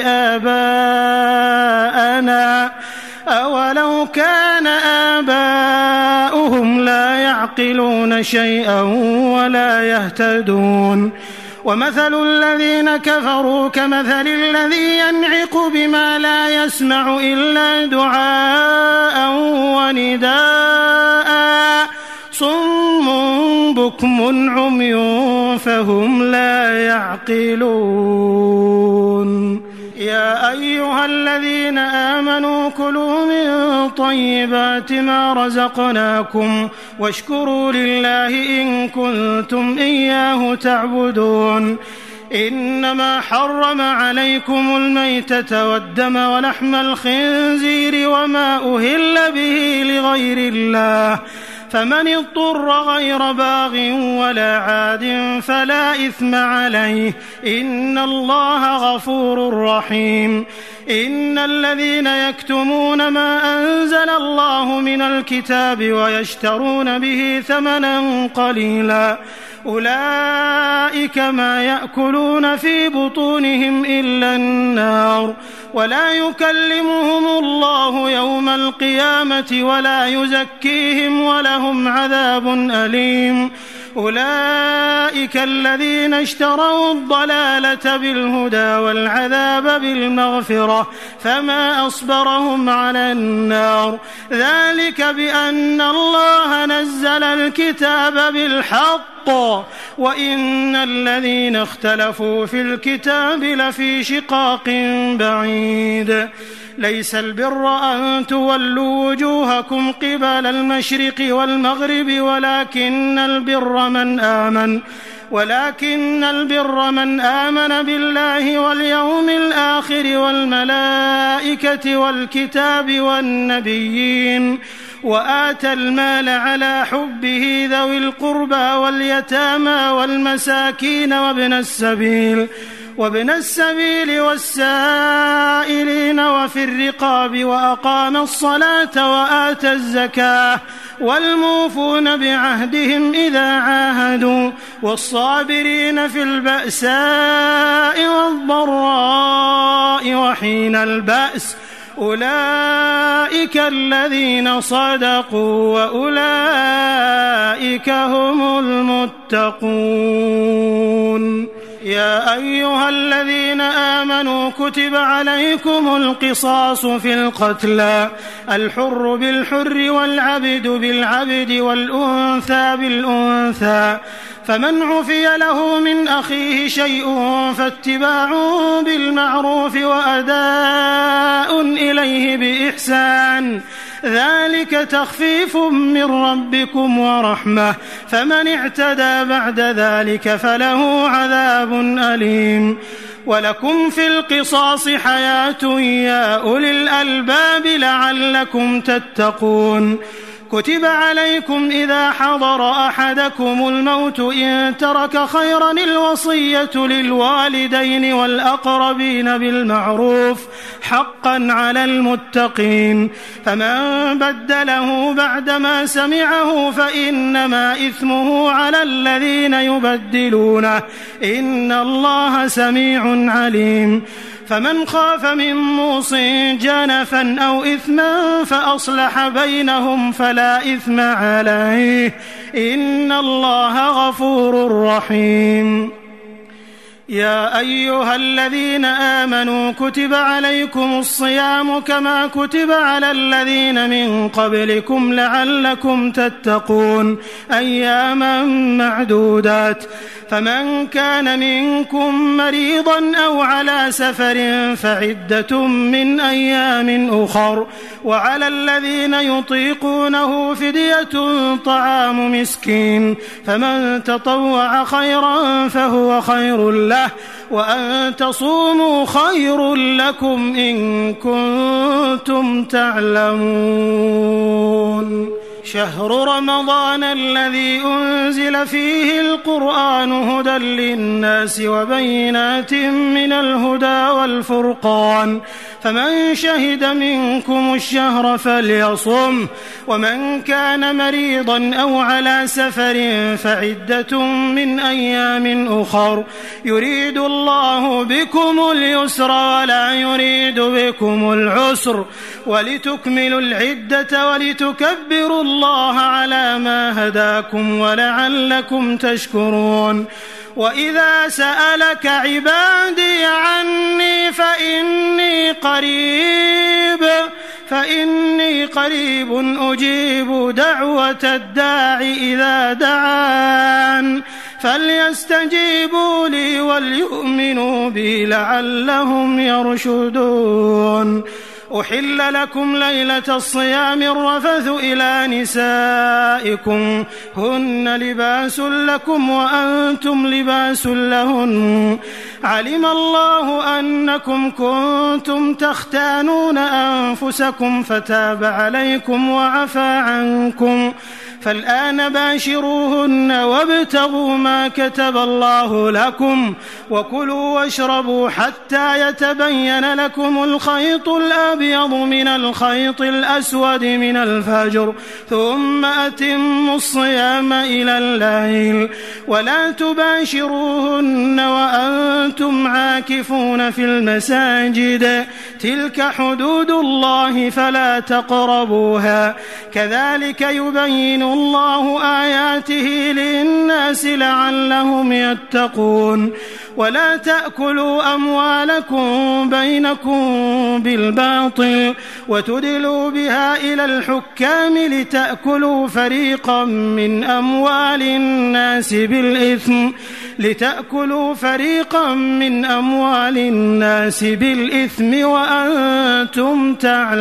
آباءنا أولو كان آباؤهم لا يعقلون شيئا ولا يهتدون ومثل الذين كفروا كمثل الذي ينعق بما لا يسمع إلا دعاء ونداء صم بكم عمي فهم لا يعقلون يا أيها الذين آمنوا كلوا من طيبات ما رزقناكم واشكروا لله إن كنتم إياه تعبدون إنما حرم عليكم الميتة والدم ولحم الخنزير وما أهل به لغير الله فمن اضطر غير باغ ولا عاد فلا إثم عليه إن الله غفور رحيم إن الذين يكتمون ما أنزل الله من الكتاب ويشترون به ثمنا قليلا أولئك ما يأكلون في بطونهم إلا النار ولا يكلمهم الله يوم القيامة ولا يزكيهم ولهم عذاب أليم أولئك الذين اشتروا الضلالة بالهدى والعذاب بالمغفرة فما أصبرهم على النار ذلك بأن الله نزل الكتاب بالحق وإن الذين اختلفوا في الكتاب لفي شقاق بعيد ليس البر أن تولوا وجوهكم قبل المشرق والمغرب ولكن البر من آمن بالله واليوم الآخر والملائكة والكتاب والنبيين وآتى المال على حبه ذوي القربى واليتامى والمساكين وابن السبيل والسائلين وفي الرقاب وأقام الصلاة وآتى الزكاة والموفون بعهدهم إذا عاهدوا والصابرين في البأساء والضراء وحين البأس أولئك الذين صدقوا وأولئك هم المتقون يا أيها الذين آمنوا كتب عليكم القصاص في القتلى الحر بالحر والعبد بالعبد والأنثى بالأنثى فمن عفي له من أخيه شيء فاتباع بالمعروف وأداء إليه بإحسان ذلك تخفيف من ربكم ورحمة فمن اعتدى بعد ذلك فله عذاب أليم ولكم في القصاص حياة يا أولي الألباب لعلكم تتقون كتب عليكم إذا حضر أحدكم الموت إن ترك خيرا الوصية للوالدين والأقربين بالمعروف حقا على المتقين فمن بدله بعدما سمعه فإنما إثمه على الذين يبدلونه إن الله سميع عليم فمن خاف من موص جنفا أو إثما فأصلح بينهم فلا إثم عليه إن الله غفور رحيم يا أيها الذين آمنوا كتب عليكم الصيام كما كتب على الذين من قبلكم لعلكم تتقون أياما معدودات فمن كان منكم مريضا أو على سفر فعدة من أيام أخر وعلى الذين يطيقونه فدية طعام مسكين فمن تطوع خيرا فهو خير له وأن تصوموا خير لكم إن كنتم تعلمون شهر رمضان الذي أنزل فيه القرآن هدى للناس وبينات من الهدى والفرقان فمن شهد منكم الشهر فليصم ومن كان مريضا أو على سفر فعدة من أيام أخر يريد الله بكم اليسر ولا يريد بكم العسر ولتكملوا العدة ولتكبروا الله على ما هداكم ولعلكم تشكرون وإذا سألك عبادي عني فإني قريب أجيب دعوة الداع إذا دعان فليستجيبوا لي وليؤمنوا بي لعلهم يرشدون أحل لكم ليلة الصيام الرفث إلى نسائكم هن لباس لكم وأنتم لباس لهن علم الله أنكم كنتم تختانون أنفسكم فتاب عليكم وعفى عنكم فالآن باشروهن وابتغوا ما كتب الله لكم وكلوا واشربوا حتى يتبين لكم الخيط الأبيض من الخيط الأسود من الفجر ثم أتموا الصيام إلى الليل ولا تباشروهن وأنتم عاكفون في المساجد تلك حدود الله فلا تقربوها كذلك يبين الله آياته للناس لعلهم يتقون ولا تأكلوا أموالكم بينكم بالباطل وتدلوا بها إلى الحكام لتأكلوا فريقا من أموال الناس بالإثم وأنتم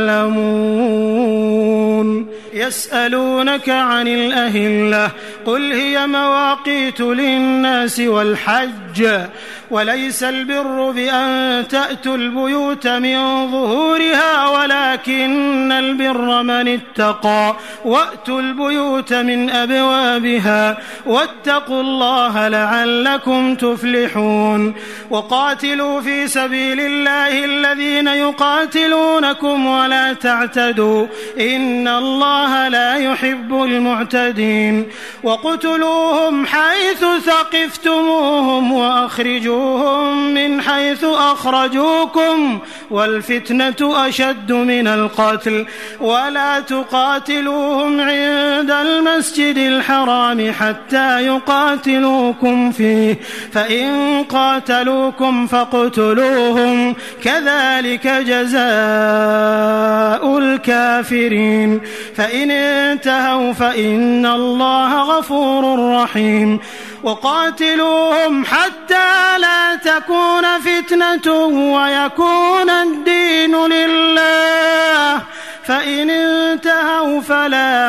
تعلمون يسألونك عن الأهلة قل هي مواقيت للناس والحج وليس البر بأن تأتوا البيوت من ظهورها ولكن البر من اتقى وأتوا البيوت من أبوابها واتقوا الله لعلكم تفلحون وقاتلوا في سبيل الله الذين يقاتلونكم ولا تعتدوا إن الله لا يحب المعتدين وقتلوهم حيث ثقفتموهم وأخرجوهم من حيث أخرجوكم والفتنة أشد من القتل ولا تقاتلوهم عند المسجد الحرام حتى يقاتلوكم فيه فإن قاتلوكم فاقتلوهم كذلك جزاء الكافرين فإن انتهوا فإن الله غفور رحيم وقاتلوهم حتى لا تكون فتنة ويكون الدين لله فإن انتهوا فلا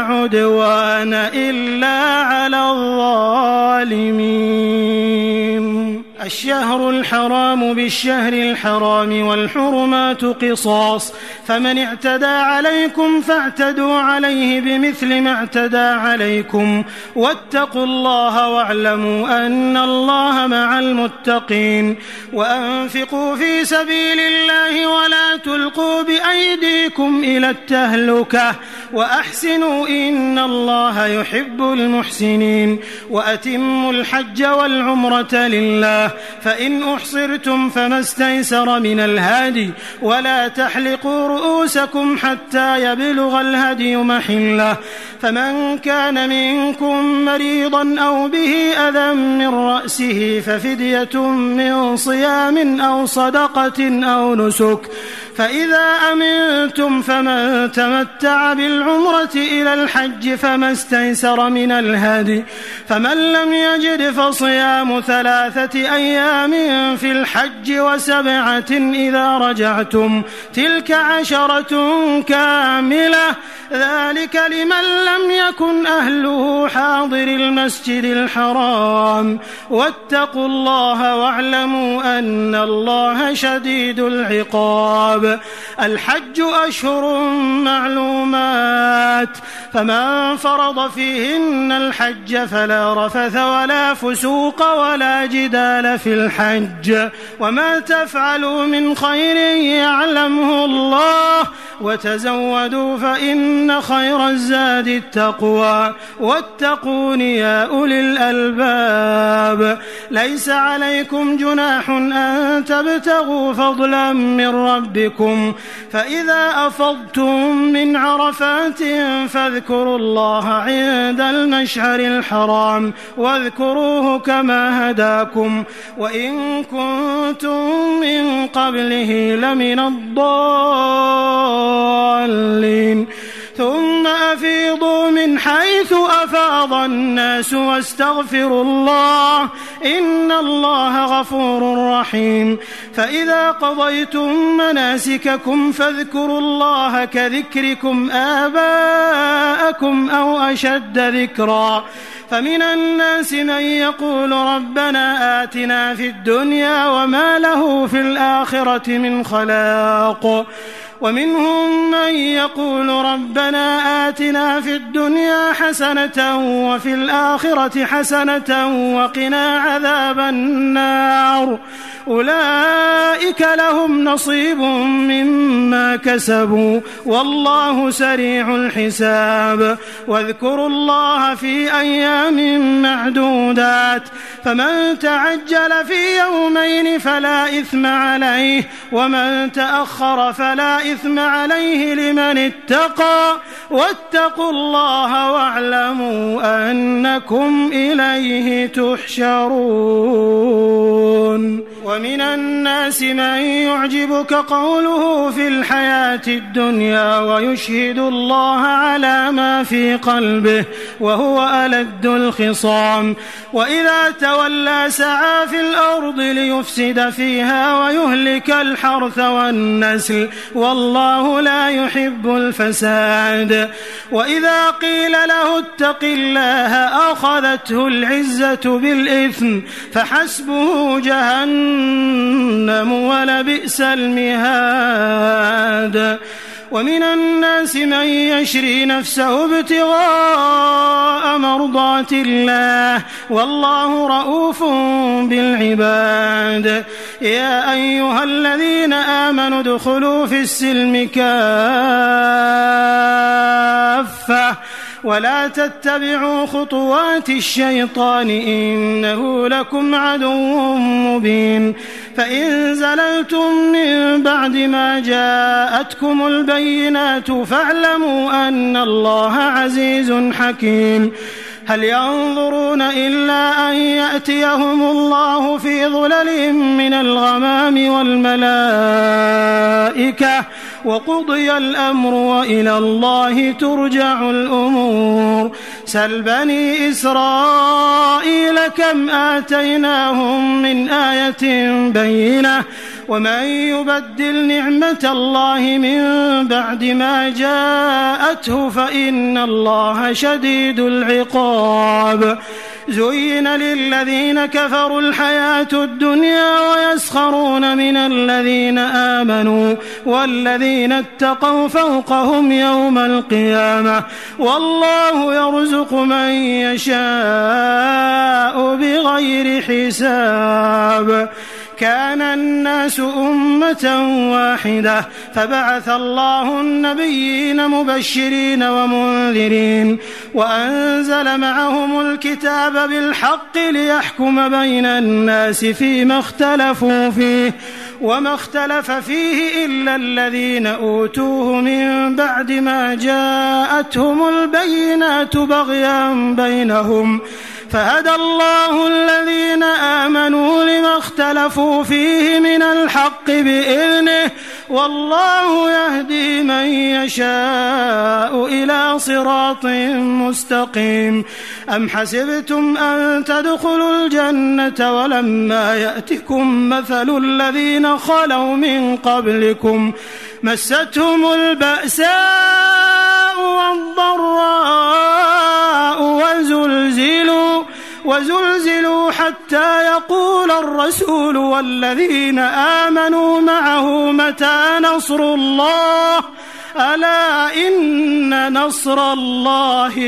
عدوان إلا على الظالمين الشهر الحرام بالشهر الحرام والحرمات قصاص فمن اعتدى عليكم فاعتدوا عليه بمثل ما اعتدى عليكم واتقوا الله واعلموا أن الله مع المتقين وأنفقوا في سبيل الله ولا تلقوا بأيديكم إلى التهلكة وأحسنوا إن الله يحب المحسنين وأتموا الحج والعمرة لله فإن أحصرتم فما استيسر من الهدي ولا تحلقوا رؤوسكم حتى يبلغ الهدي محله فمن كان منكم مريضا أو به أذى من رأسه ففدية من صيام أو صدقة أو نسك فإذا أمنتم فمن تمتع بالعمرة إلى الحج فما استيسر من الهدي فمن لم يجد فصيام 3 أيام في الحج و7 إذا رجعتم تلك 10 كاملة ذلك لمن لم يكن أهله حاضر المسجد الحرام واتقوا الله واعلموا أن الله شديد العقاب الحج أشهر معلومات فمن فرض فيهن الحج فلا رفث ولا فسوق ولا جدال في الحج وما تفعلوا من خير يعلمه الله وتزودوا فإن خير الزاد التقوى واتقون يا أولي الألباب ليس عليكم جناح أن تبتغوا فضلا من ربكم فإذا أفضتم من عرفات فاذكروا الله عند المشعر الحرام واذكروه كما هداكم وإن كنتم من قبله لمن الضالين ثم أفيضوا من حيث أفاض الناس واستغفروا الله إن الله غفور رحيم فإذا قضيتم مناسككم فاذكروا الله كذكركم آباءكم أو أشد ذكرا فمن الناس من يقول ربنا آتنا في الدنيا وما له في الآخرة من خلاق ومنهم من يقول ربنا آتنا في الدنيا حسنة وفي الآخرة حسنة وقنا عذاب النار أولئك لهم نصيب مما كسبوا والله سريع الحساب واذكروا الله في أيام معدودات فمن تعجل في يومين فلا إثم عليه ومن تأخر فلا إثم عليه لمن اتقى واتقوا الله واعلموا أنكم إليه تحشرون ومن الناس من يعجبك قوله في الحياة الدنيا ويشهد الله على ما في قلبه وهو ألد الخصام وإذا تولى سعى في الأرض ليفسد فيها ويهلك الحرث والنسل والله لا يحب الفساد وإذا قيل له اتق الله أخذته العزة بالإثم فحسبه جهنم ولبئس المهاد ومن الناس من يشري نفسه ابتغاء مرضات الله والله رؤوف بالعباد يا أيها الذين آمنوا ادخلوا في السلم كافة ولا تتبعوا خطوات الشيطان إنه لكم عدو مبين فإن زللتم من بعد ما جاءتكم البينات فاعلموا أن الله عزيز حكيم هل ينظرون إلا أن يأتيهم الله في ظلل من الغمام والملائكة وقضي الأمر وإلى الله ترجع الأمور سل بني إسرائيل كم آتيناهم من آية بينة ومن يبدل نعمة الله من بعد ما جاءته فإن الله شديد العقاب زين للذين كفروا الحياة الدنيا ويسخرون من الذين آمنوا والذين اتقوا فوقهم يوم القيامة والله يرزق من يشاء بغير حساب. كان الناس أمة واحدة فبعث الله النبيين مبشرين ومنذرين وأنزل معهم الكتاب بالحق ليحكم بين الناس فيما اختلفوا فيه وما اختلف فيه إلا الذين أوتوه من بعد ما جاءتهم البينات بغيا بينهم فهدى الله الذين آمنوا لما اختلفوا فيه من الحق بإذنه والله يهدي من يشاء إلى صراط مستقيم. أم حسبتم أن تدخلوا الجنة ولما يأتكم مثل الذين خلوا من قبلكم مستهم البأساء والضراء وزلزلوا حتى يقول الرسول والذين آمنوا معه متى نصر الله ألا إن نصر الله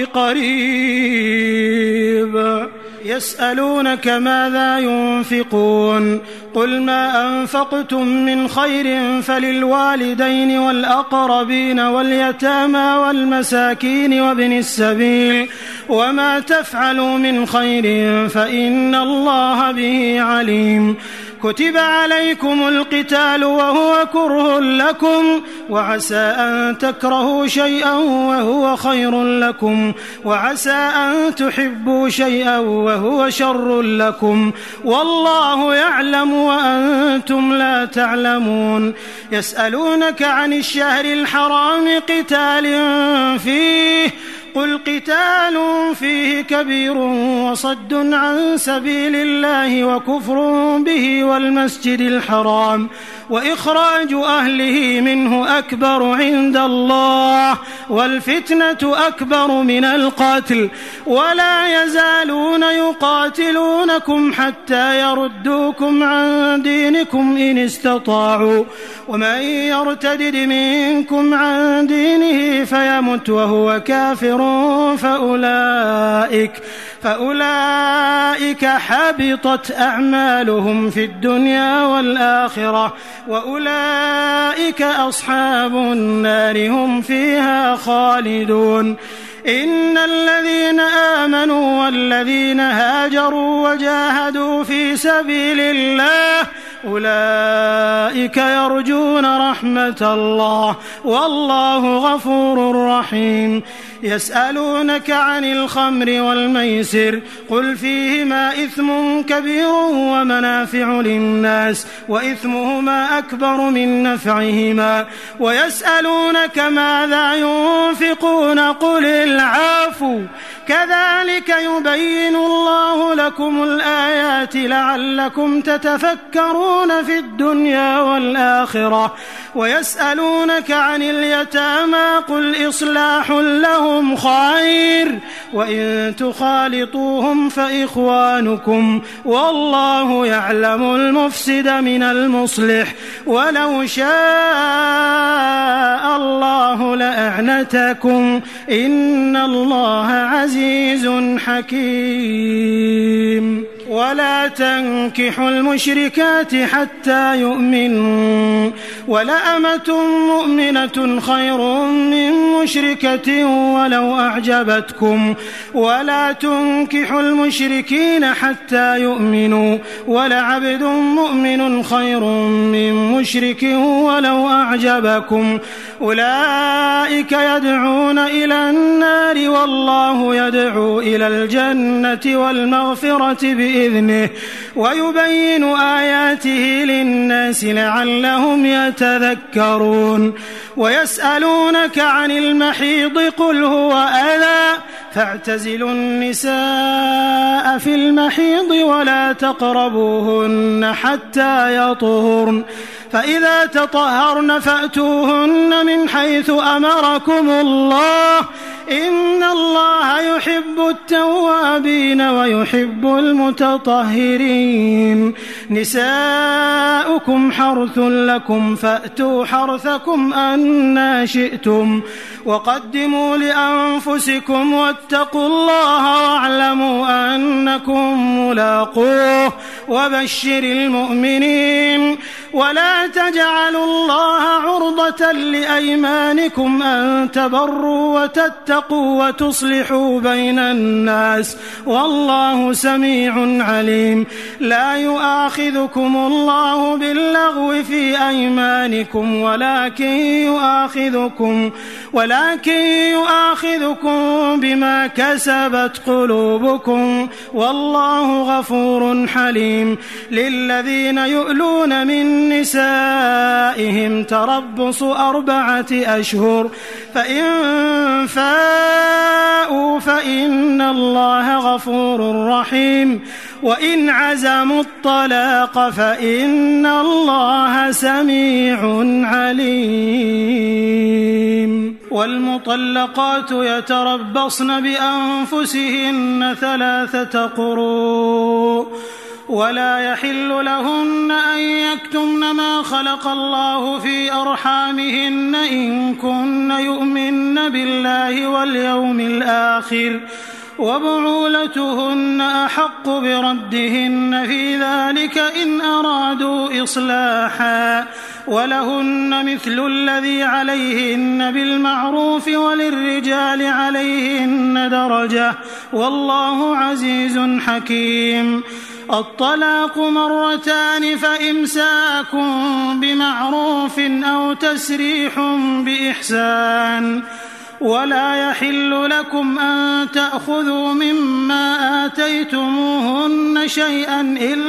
قريب. يسألونك ماذا ينفقون قل ما أنفقتم من خير فللوالدين والأقربين واليتامى والمساكين وابن السبيل وما تفعلوا من خير فإن الله به عليم. كتب عليكم القتال وهو كره لكم وعسى أن تكرهوا شيئا وهو خير لكم وعسى أن تحبوا شيئا وهو شر لكم والله يعلم وأنتم لا تعلمون. يسألونك عن الشهر الحرام قتال فيه قل قتال فيه كبير وصد عن سبيل الله وكفر به والمسجد الحرام وإخراج أهله منه أكبر عند الله والفتنة أكبر من القتل ولا يزالون يقاتلونكم حتى يردوكم عن دينكم إن استطاعوا ومن يرتدد منكم عن دينه فيمت وهو كافر فأولئك حبطت أعمالهم في الدنيا والآخرة وأولئك أصحاب النار هم فيها خالدون. إن الذين آمنوا والذين هاجروا وجاهدوا في سبيل الله أولئك يرجون رحمة الله والله غفور رحيم. يسألونك عن الخمر والميسر قل فيهما إثم كبير ومنافع للناس وإثمهما أكبر من نفعهما ويسألونك ماذا ينفقون قل العفو كذلك يبين الله لكم الآيات لعلكم تتفكرون في الدنيا والآخرة. ويسألونك عن اليتامى قل إصلاح لهم خير وإن تخالطوهم فإخوانكم والله يعلم المفسد من المصلح ولو شاء الله لأعنتكم إن الله عزيز حكيم. ولا تنكحوا المشركات حتى يؤمنوا ولأمة مؤمنة خير من مشركة ولو أعجبتكم ولا تنكحوا المشركين حتى يؤمنوا ولعبد مؤمن خير من مشرك ولو أعجبكم أولئك يدعون إلى النار والله يدعو إلى الجنة والمغفرة بإذنه ويبين آياته للناس لعلهم يتذكرون. ويسألونك عن المحيض قل هو أذى فاعتزلوا النساء في المحيض ولا تقربوهن حتى يطهرن فإذا تطهرن فأتوهن من حيث أمركم الله إن الله يحب التوابين ويحب المتطهرين. نساؤكم حرث لكم فأتوا حرثكم أنى شئتم وقدموا لأنفسكم واتقوا الله واعلموا أنكم ملاقوه وبشر المؤمنين. ولا تجعلوا الله عرضة لأيمانكم أن تبروا وتتقوا وتصلحوا بين الناس والله سميع عليم. لا يؤاخذكم الله باللغو في أيمانكم ولكن يؤاخذكم بما كسبت قلوبكم والله غفور حليم. للذين يؤلون من نسائهم تربص 4 أشهر فإن فاءوا فإن الله غفور رحيم وإن عزموا الطلاق فإن الله سميع عليم. والمطلقات يتربصن بأنفسهن 3 قروء ولا يحل لهن أن يكتمن ما خلق الله في أرحامهن إن كن يؤمن بالله واليوم الآخر وبعولتهن أحق بردهن في ذلك إن أرادوا إصلاحا ولهن مثل الذي عليهن بالمعروف وللرجال عليهن درجة والله عزيز حكيم. الطلاق 2 فإمساك بمعروف أو تسريح بإحسان. ولا يحل لكم أن تأخذوا مما آتيتموهن شيئا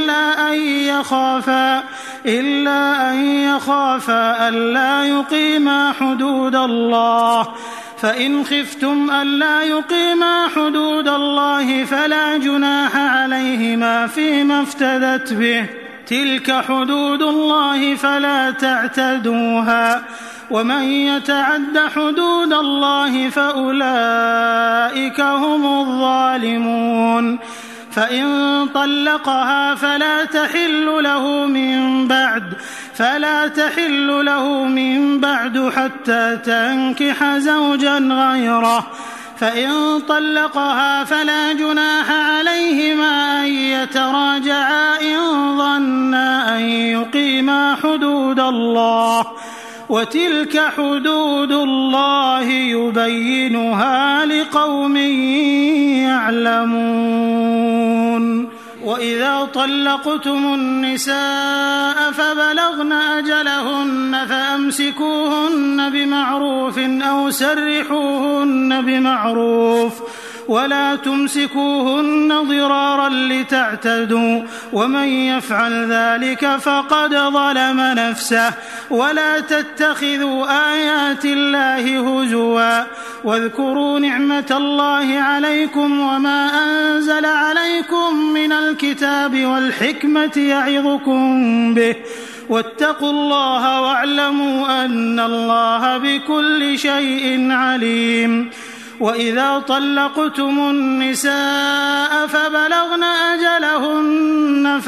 إلا أن يخافا ألا يقيما حدود الله. فإن خفتم ألا يقيما حدود الله فلا جناح عليهما فيما افتدت به. تلك حدود الله فلا تعتدوها ومن يتعد حدود الله فأولئك هم الظالمون. فإن طلقها فلا تحل له من بعد حتى تنكح زوجا غيره. فإن طلقها فلا جناح عليهما أن يتراجعا إن ظنا أن يقيما حدود الله وتلك حدود الله يبينها لقوم يعلمون. وإذا طلقتم النساء فبلغن أجلهن فأمسكوهن بمعروف أو سرحوهن بمعروف ولا تمسكوهن ضرارا لتعتدوا ومن يفعل ذلك فقد ظلم نفسه. ولا تتخذوا آيات الله هزوا واذكروا نعمة الله عليكم وما أنزل عليكم من الكتاب والحكمة يعظكم به واتقوا الله واعلموا أن الله بكل شيء عليم. وإذا طلقتم النساء فبلغن أجلهن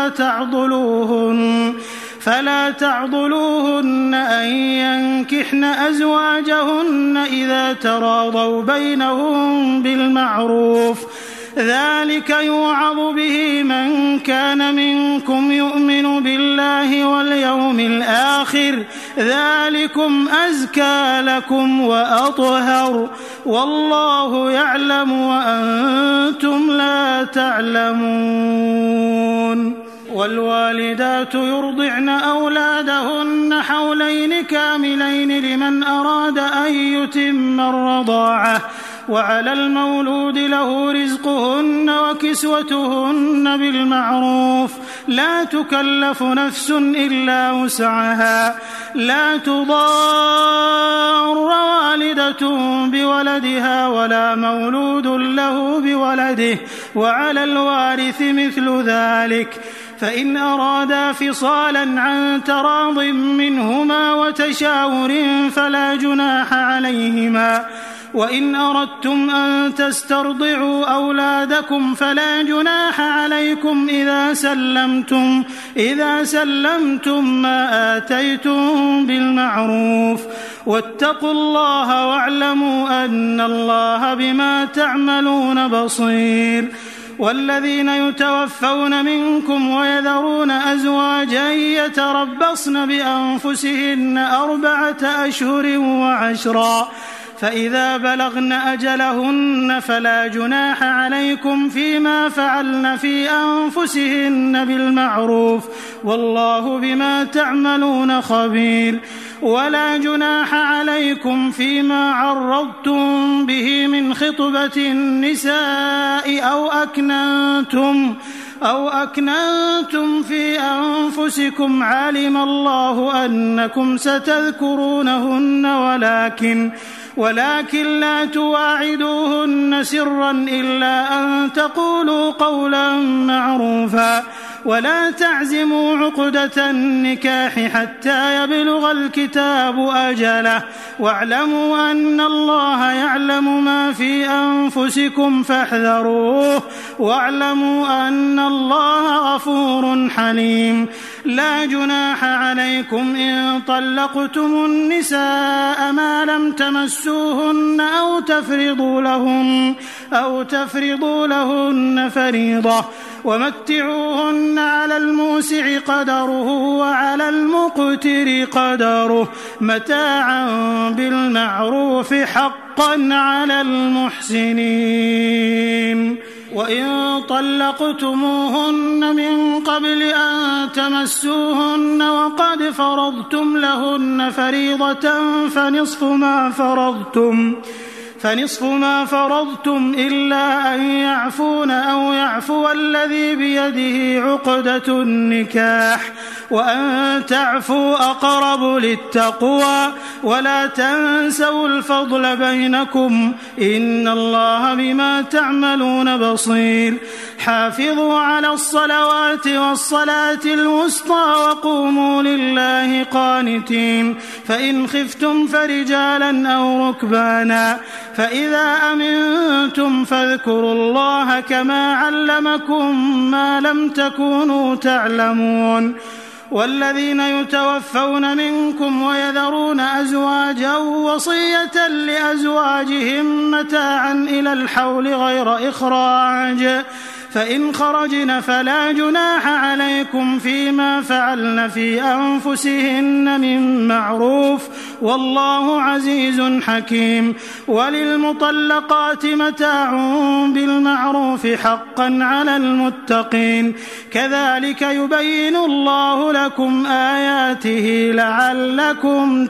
فلا تعضلوهن أن ينكحن أزواجهن إذا تراضوا بينهم بالمعروف. ذلك يوعظ به من كان منكم يؤمن بالله واليوم الآخر ذلكم أزكى لكم وأطهر والله يعلم وأنتم لا تعلمون. والوالدات يرضعن أولادهن حولين كاملين لمن أراد أن يتم الرضاعة وعلى المولود له رزقهن وكسوتهن بالمعروف لا تكلف نفس إلا وسعها. لا تضار والدة بولدها ولا مولود له بولده وعلى الوارث مثل ذلك. فإن أرادا فصالا عن تراض منهما وتشاور فلا جناح عليهما وإن أردتم أن تسترضعوا أولادكم فلا جناح عليكم إذا سلمتم ما آتيتم بالمعروف واتقوا الله واعلموا أن الله بما تعملون بصير. والذين يتوفون منكم ويذرون أزواجا يتربصن بأنفسهن 4 أشهر و10 فإذا بلغن أجلهن فلا جناح عليكم فيما فعلن في أنفسهن بالمعروف والله بما تعملون خبير. ولا جناح عليكم فيما عرضتم به من خطبة النساء أو أكننتم في أنفسكم علم الله أنكم ستذكرونهن ولكن لا تواعدوهن سرا إلا أن تقولوا قولا معروفا ولا تعزموا عقدة النكاح حتى يبلغ الكتاب أجله واعلموا أن الله يعلم ما في أنفسكم فاحذروه واعلموا أن الله غفور حليم. لا جناح عليكم إن طلقتم النساء ما لم تمسوهن أو تفرضوا لهن فريضة ومتعوهن على الموسع قدره وعلى المقتر قدره متاعا بالمعروف حقا على المحسنين. وإن طلقتموهن من قبل أن تمسوهن وقد فرضتم لهن فريضة فنصف ما فرضتم إلا أن يعفون أو يعفو الذي بيده عقدة النكاح وأن تعفوا أقرب للتقوى ولا تنسوا الفضل بينكم إن الله بما تعملون بصير. حافظوا على الصلوات والصلاة الوسطى وقوموا لله قانتين فإن خفتم فرجالا أو ركبانا فإذا أمنتم فاذكروا الله كما علمكم ما لم تكونوا تعلمون. والذين يتوفون منكم ويذرون أزواجا وصية لأزواجهم متاعا إلى الحول غير إخراج فإن خرجن فلا جناح عليكم فيما فعلن في أنفسهن من معروف والله عزيز حكيم. وللمطلقات متاع بالمعروف حقا على المتقين كذلك يبين الله لكم آياته لعلكم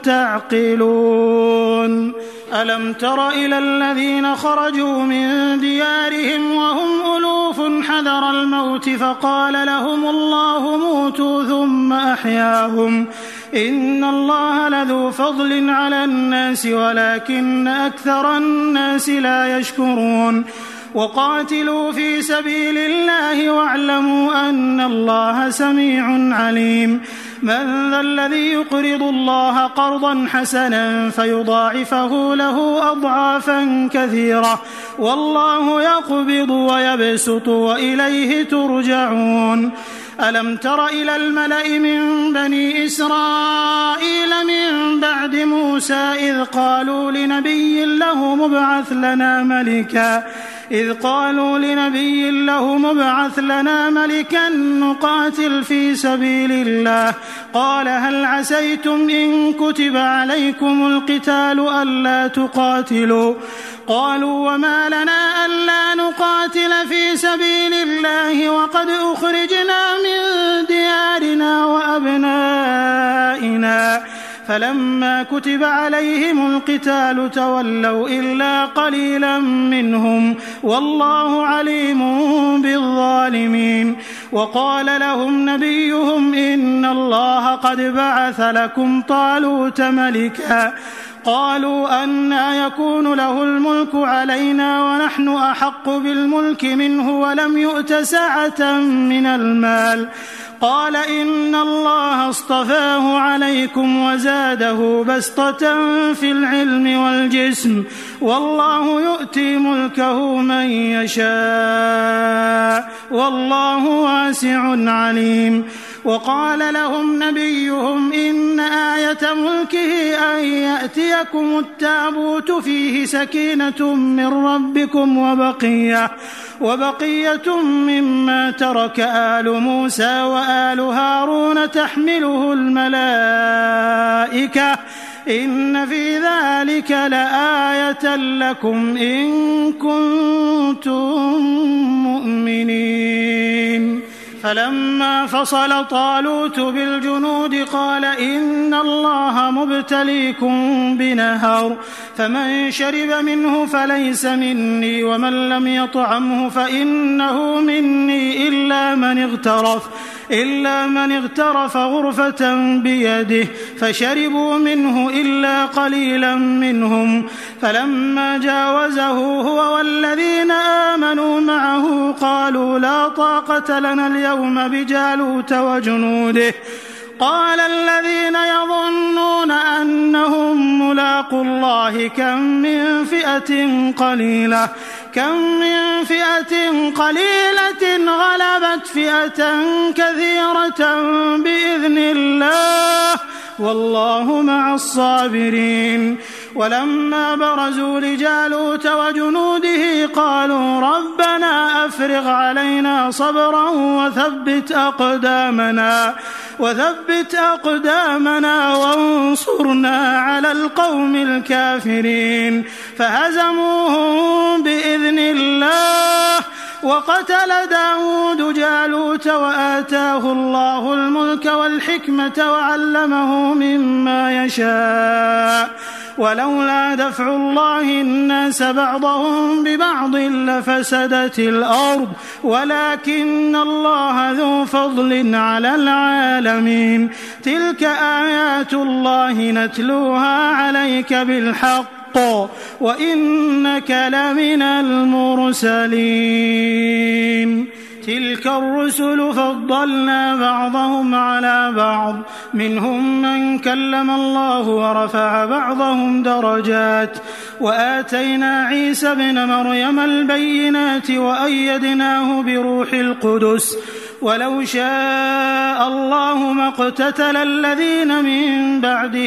تعقلون. ألم تر إلى الذين خرجوا من ديارهم وهم ألوف حذر الموت فقال لهم الله موتوا ثم أحياهم إن الله لذو فضل على الناس ولكن أكثر الناس لا يشكرون. وقاتلوا في سبيل الله واعلموا أن الله سميع عليم. من ذا الذي يقرض الله قرضا حسنا فيضاعفه له أضعافا كثيرة والله يقبض ويبسط وإليه ترجعون. ألم تر إلى الملأ من بني إسرائيل من بعد موسى إذ قالوا لنبي له مبعث لنا ملكا نقاتل في سبيل الله قال هل عسيتم إن كتب عليكم القتال ألا تقاتلوا قالوا وما لنا ألا نقاتل في سبيل الله وقد أخرجنا من ديارنا وأبنائنا فلما كتب عليهم القتال تولوا إلا قليلا منهم والله عليم بالظالمين. وقال لهم نبيهم إن الله قد بعث لكم طالوت ملكا قالوا أنى يكون له الملك علينا ونحن أحق بالملك منه ولم يؤت سعة من المال قال إن الله اصطفاه عليكم وزاده بسطة في العلم والجسم والله يؤتي ملكه من يشاء والله واسع عليم. وقال لهم نبيهم إن آية ملكه أن يأتيكم التابوت فيه سكينة من ربكم وبقية مما ترك آل موسى وآل هارون تحمله الملائكة إن في ذلك لآية لكم إن كنتم مؤمنين. فلما فصل طالوت بالجنود قال إن الله مبتليكم بنهر فمن شرب منه فليس مني ومن لم يطعمه فإنه مني إلا من اغترف غرفة بيده فشربوا منه إلا قليلا منهم. فلما جاوزه هو والذين آمنوا معه قالوا لا طاقة لنا اليوم بجالوت وجنوده. قال الذين يظنون أنهم ملاقو الله كم من فئة قليلة غلبت فئة كثيرة بإذن الله والله مع الصابرين. ولما برزوا لجالوت وجنوده قالوا ربنا أفرغ علينا صبرا وثبت أقدامنا وانصرنا على القوم الكافرين. فهزموهم بإذن الله وقتل داود جالوت وآتاه الله الملك والحكمة وعلمه مما يشاء ولولا دفع الله الناس بعضهم ببعض لفسدت الأرض ولكن الله ذو فضل على العالمين. تلك آيات الله نتلوها عليك بالحق وإنك لمن المرسلين. تلك الرسل فضلنا بعضهم على بعض منهم من كلم الله ورفع بعضهم درجات وآتينا عيسى ابن مريم البينات وأيدناه بروح القدس ولو شاء الله ما اقتتل الذين من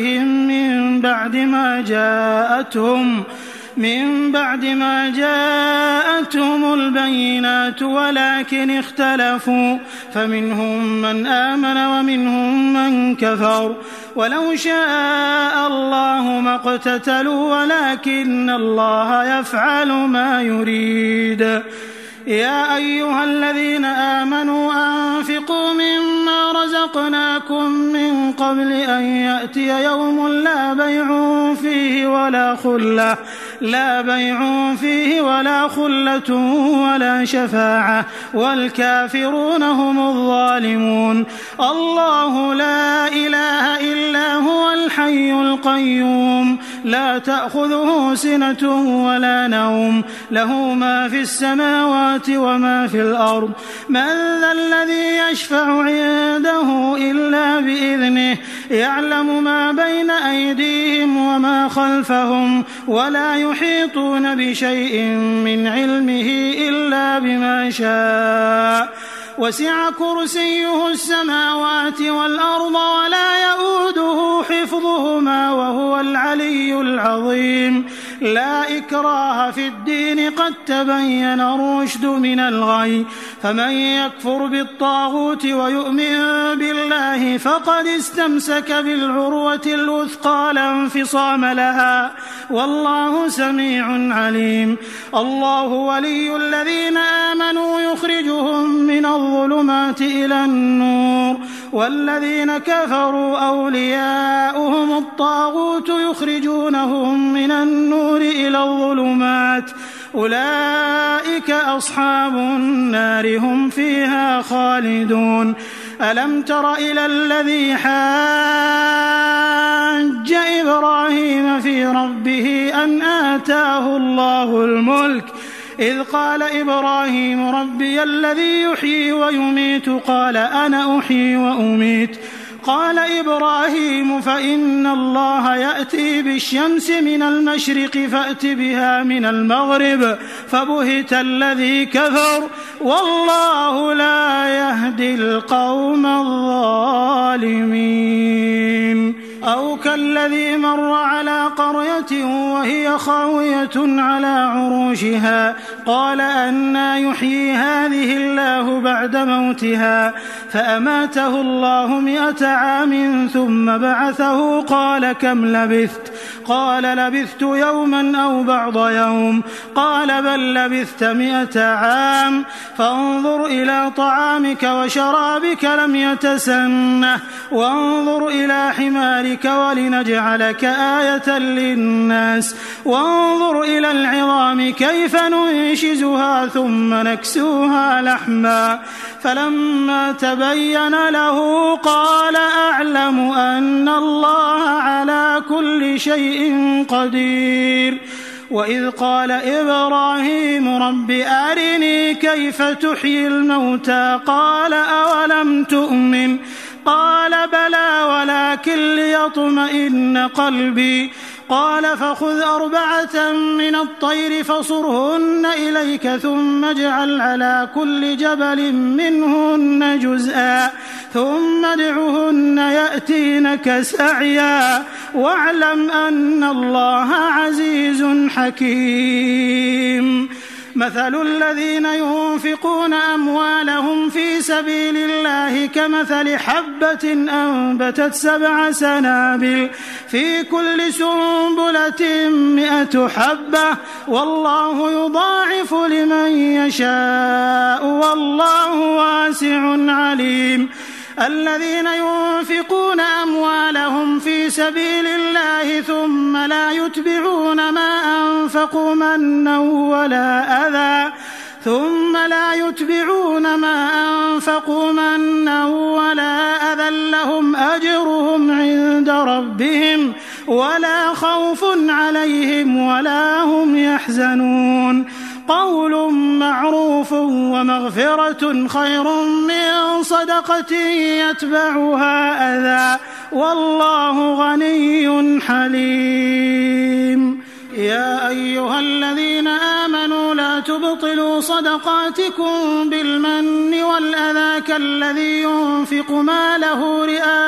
بعد ما جاءتهم البينات ولكن اختلفوا فمنهم من آمن ومنهم من كفر ولو شاء الله ما اقتتلوا ولكن الله يفعل ما يريد. يا أيها الذين آمنوا أنفقوا مما رزقناكم من قبل أن يأتي يوم لا بيع فيه ولا خلة ولا شفاعة والكافرون هم الظالمون. الله لا إله إلا هو الحي القيوم لا تأخذه سنة ولا نوم له ما في السماوات وما في الأرض من ذا الذي يشفع عنده إلا بإذنه يعلم ما بين أيديهم وما خلفهم ولا يحيطون بشيء من علمه إلا بما شاء وسع كرسيه السماوات والأرض ولا يؤوده حفظهما وهو العلي العظيم. لا إكراه في الدين قد تبين الرشد من الغي فمن يكفر بالطاغوت ويؤمن بالله فقد استمسك بالعروة الوثقى لا انفصام لها والله سميع عليم. الله ولي الذين آمنوا يخرجهم من الظلمات إلى النور والذين كفروا أولياؤهم الطاغوت يخرجونهم من النور إلى الظلمات أولئك أصحاب النار هم فيها خالدون. ألم تر إلى الذي حاج إبراهيم في ربه أن آتاه الله الملك إذ قال إبراهيم ربي الذي يحيي ويميت قال أنا أحيي وأميت قال إبراهيم فإن الله يأتي بالشمس من المشرق فأت بها من المغرب فبهت الذي كفر والله لا يهدي القوم الظالمين. أو كالذي مر على قرية وهي خاوية على عروشها قال أنى يحيي هذه الله بعد موتها فأماته الله 100 عام ثم بعثه قال كم لبثت قال لبثت يوما أو بعض يوم قال بل لبثت 100 عام فانظر إلى طعامك وشرابك لم يتسنه وانظر إلى حمارك ولنجعلك آية للناس وانظر إلى العظام كيف ننشزها ثم نكسوها لحما فلما تبين له قال أعلم أن الله على كل شيء قدير. وإذ قال إبراهيم رب أرني كيف تحيي الموتى قال أولم تؤمن قال بلى ولكن ليطمئن قلبي قال فخذ 4 من الطير فصرهن إليك ثم اجعل على كل جبل منهن جزءا ثم ادعهن يأتينك سعيا واعلم أن الله عزيز حكيم. مثل الذين ينفقون أموالهم في سبيل الله كمثل حبة أنبتت 7 سنابل في كل سنبلة 100 حبة والله يضاعف لمن يشاء والله واسع عليم. الذين ينفقون أموالهم في سبيل الله ثم لا يتبعون ما أنفقوا منا ولا أذى لهم أجرهم عند ربهم ولا خوف عليهم ولا هم يحزنون. قول معروف ومغفرة خير من صدقة يتبعها أذى والله غني حليم. يا أيها الذين آمنوا لا تبطلوا صدقاتكم بالمن والأذى كالذي ينفق ماله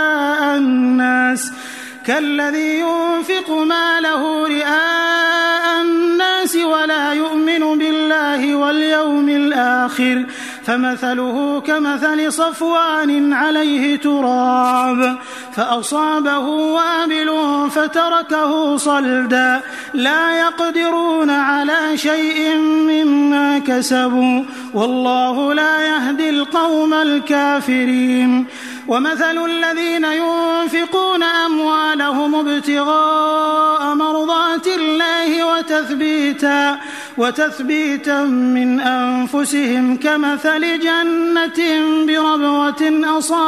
رئاء الناس ولا يؤمن بالله واليوم الآخر فمثله كمثل صفوان عليه تراب فأصابه وابل فتركه صلدا لا يقدرون على شيء مما كسبوا والله لا يهدي القوم الكافرين. ومثل الذين ينفقون أموالهم ابتغاء مرضات الله وتثبيتا من أنفسهم كمثل جنة بربوة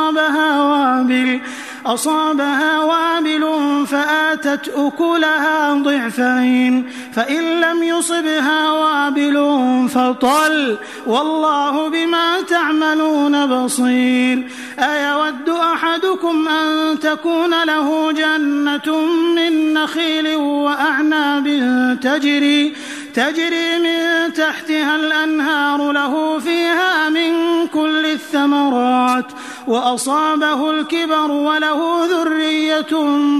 أصابها وابل فآتت أكلها ضعفين فإن لم يصبها وابل فطل والله بما تعملون بصير. أيود أحدكم أن تكون له جنة من نخيل وأعناب تجري من تحتها الأنهار له فيها من كل الثمرات وأصابه الكبر وله ذرية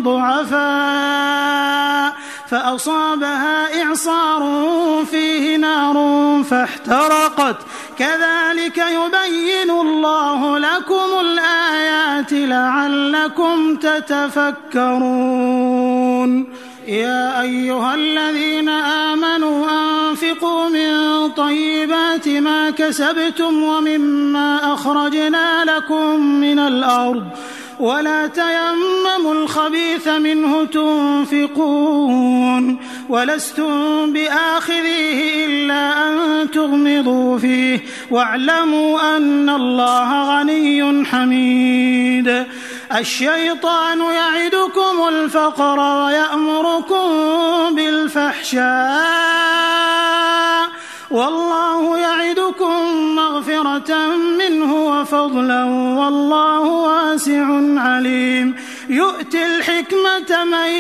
ضعفاء فأصابها إعصار فيه نار فاحترقت كذلك يبين الله لكم الآيات لعلكم تتفكرون. يا أيها الذين آمنوا أنفقوا من طيبات ما كسبتم ومما أخرجنا لكم من الأرض ولا تيمموا الخبيث منه تنفقون ولستم بآخذيه إلا أن تغمضوا فيه واعلموا أن الله غني حميد. الشيطان يعدكم الفقر ويأمركم بالفحشاء والله يعدكم مغفرة منه وفضلا والله واسع عليم يؤتي الحكمة من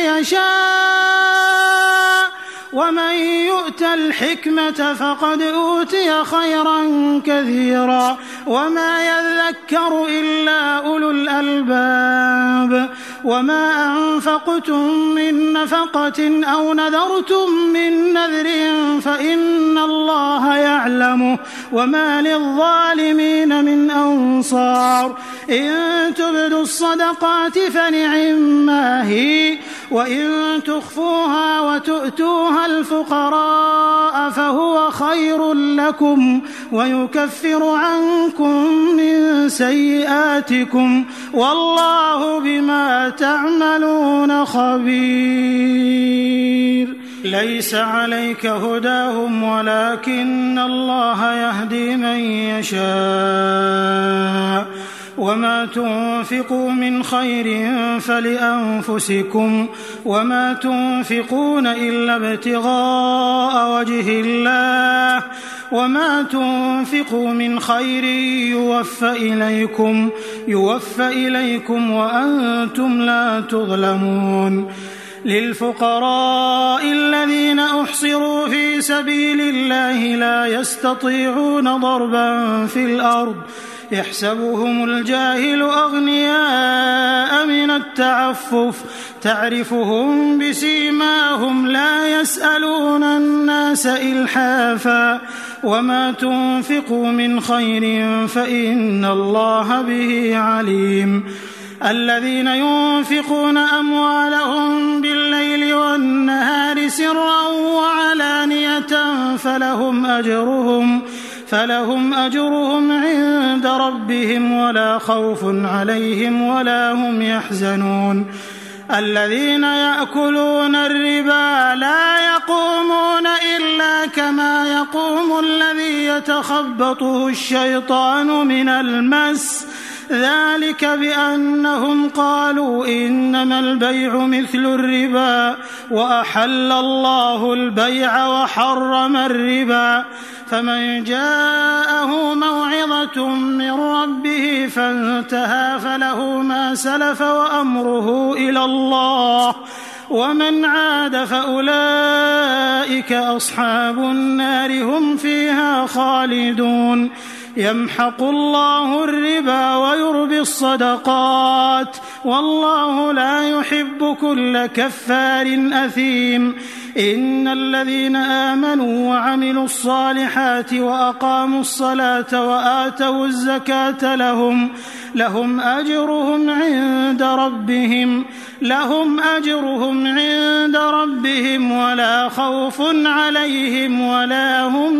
يشاء ومن يؤت الحكمة فقد أوتي خيرا كثيرا وما يذكر إلا أولو الألباب وما أنفقتم من نفقة أو نذرتم من نذر فإن الله يعلمه وما للظالمين من أنصار إن تبدوا الصدقات فنعما هي وإن تخفوها وتؤتوها الفقراء فهو خير لكم ويكفر عنكم من سيئاتكم والله بما تعملون خبير ليس عليك هداهم ولكن الله يهدي من يشاء وما تنفقوا من خير فلأنفسكم وما تنفقون إلا ابتغاء وجه الله وما تنفقوا من خير يوفى إليكم وأنتم لا تظلمون للفقراء الذين أحصروا في سبيل الله لا يستطيعون ضربا في الأرض يحسبهم الجاهل أغنياء من التعفف تعرفهم بسيماهم لا يسألون الناس إلحافا وما تنفقوا من خير فإن الله به عليم الذين ينفقون أموالهم بالليل والنهار سرا وعلانية فلهم أجرهم عند ربهم ولا خوف عليهم ولا هم يحزنون الذين يأكلون الربا لا يقومون إلا كما يقوم الذي يتخبطه الشيطان من المس ذلك بأنهم قالوا إنما البيع مثل الربا وأحل الله البيع وحرم الربا فمن جاءه موعظة من ربه فانتهى فله ما سلف وأمره إلى الله ومن عاد فأولئك أصحاب النار هم فيها خالدون يمحق الله الربا ويربي الصدقات والله لا يحب كل كفار أثيم إن الذين آمنوا وعملوا الصالحات وأقاموا الصلاة وآتوا الزكاة لهم أجرهم عند ربهم ولا خوف عليهم ولا هم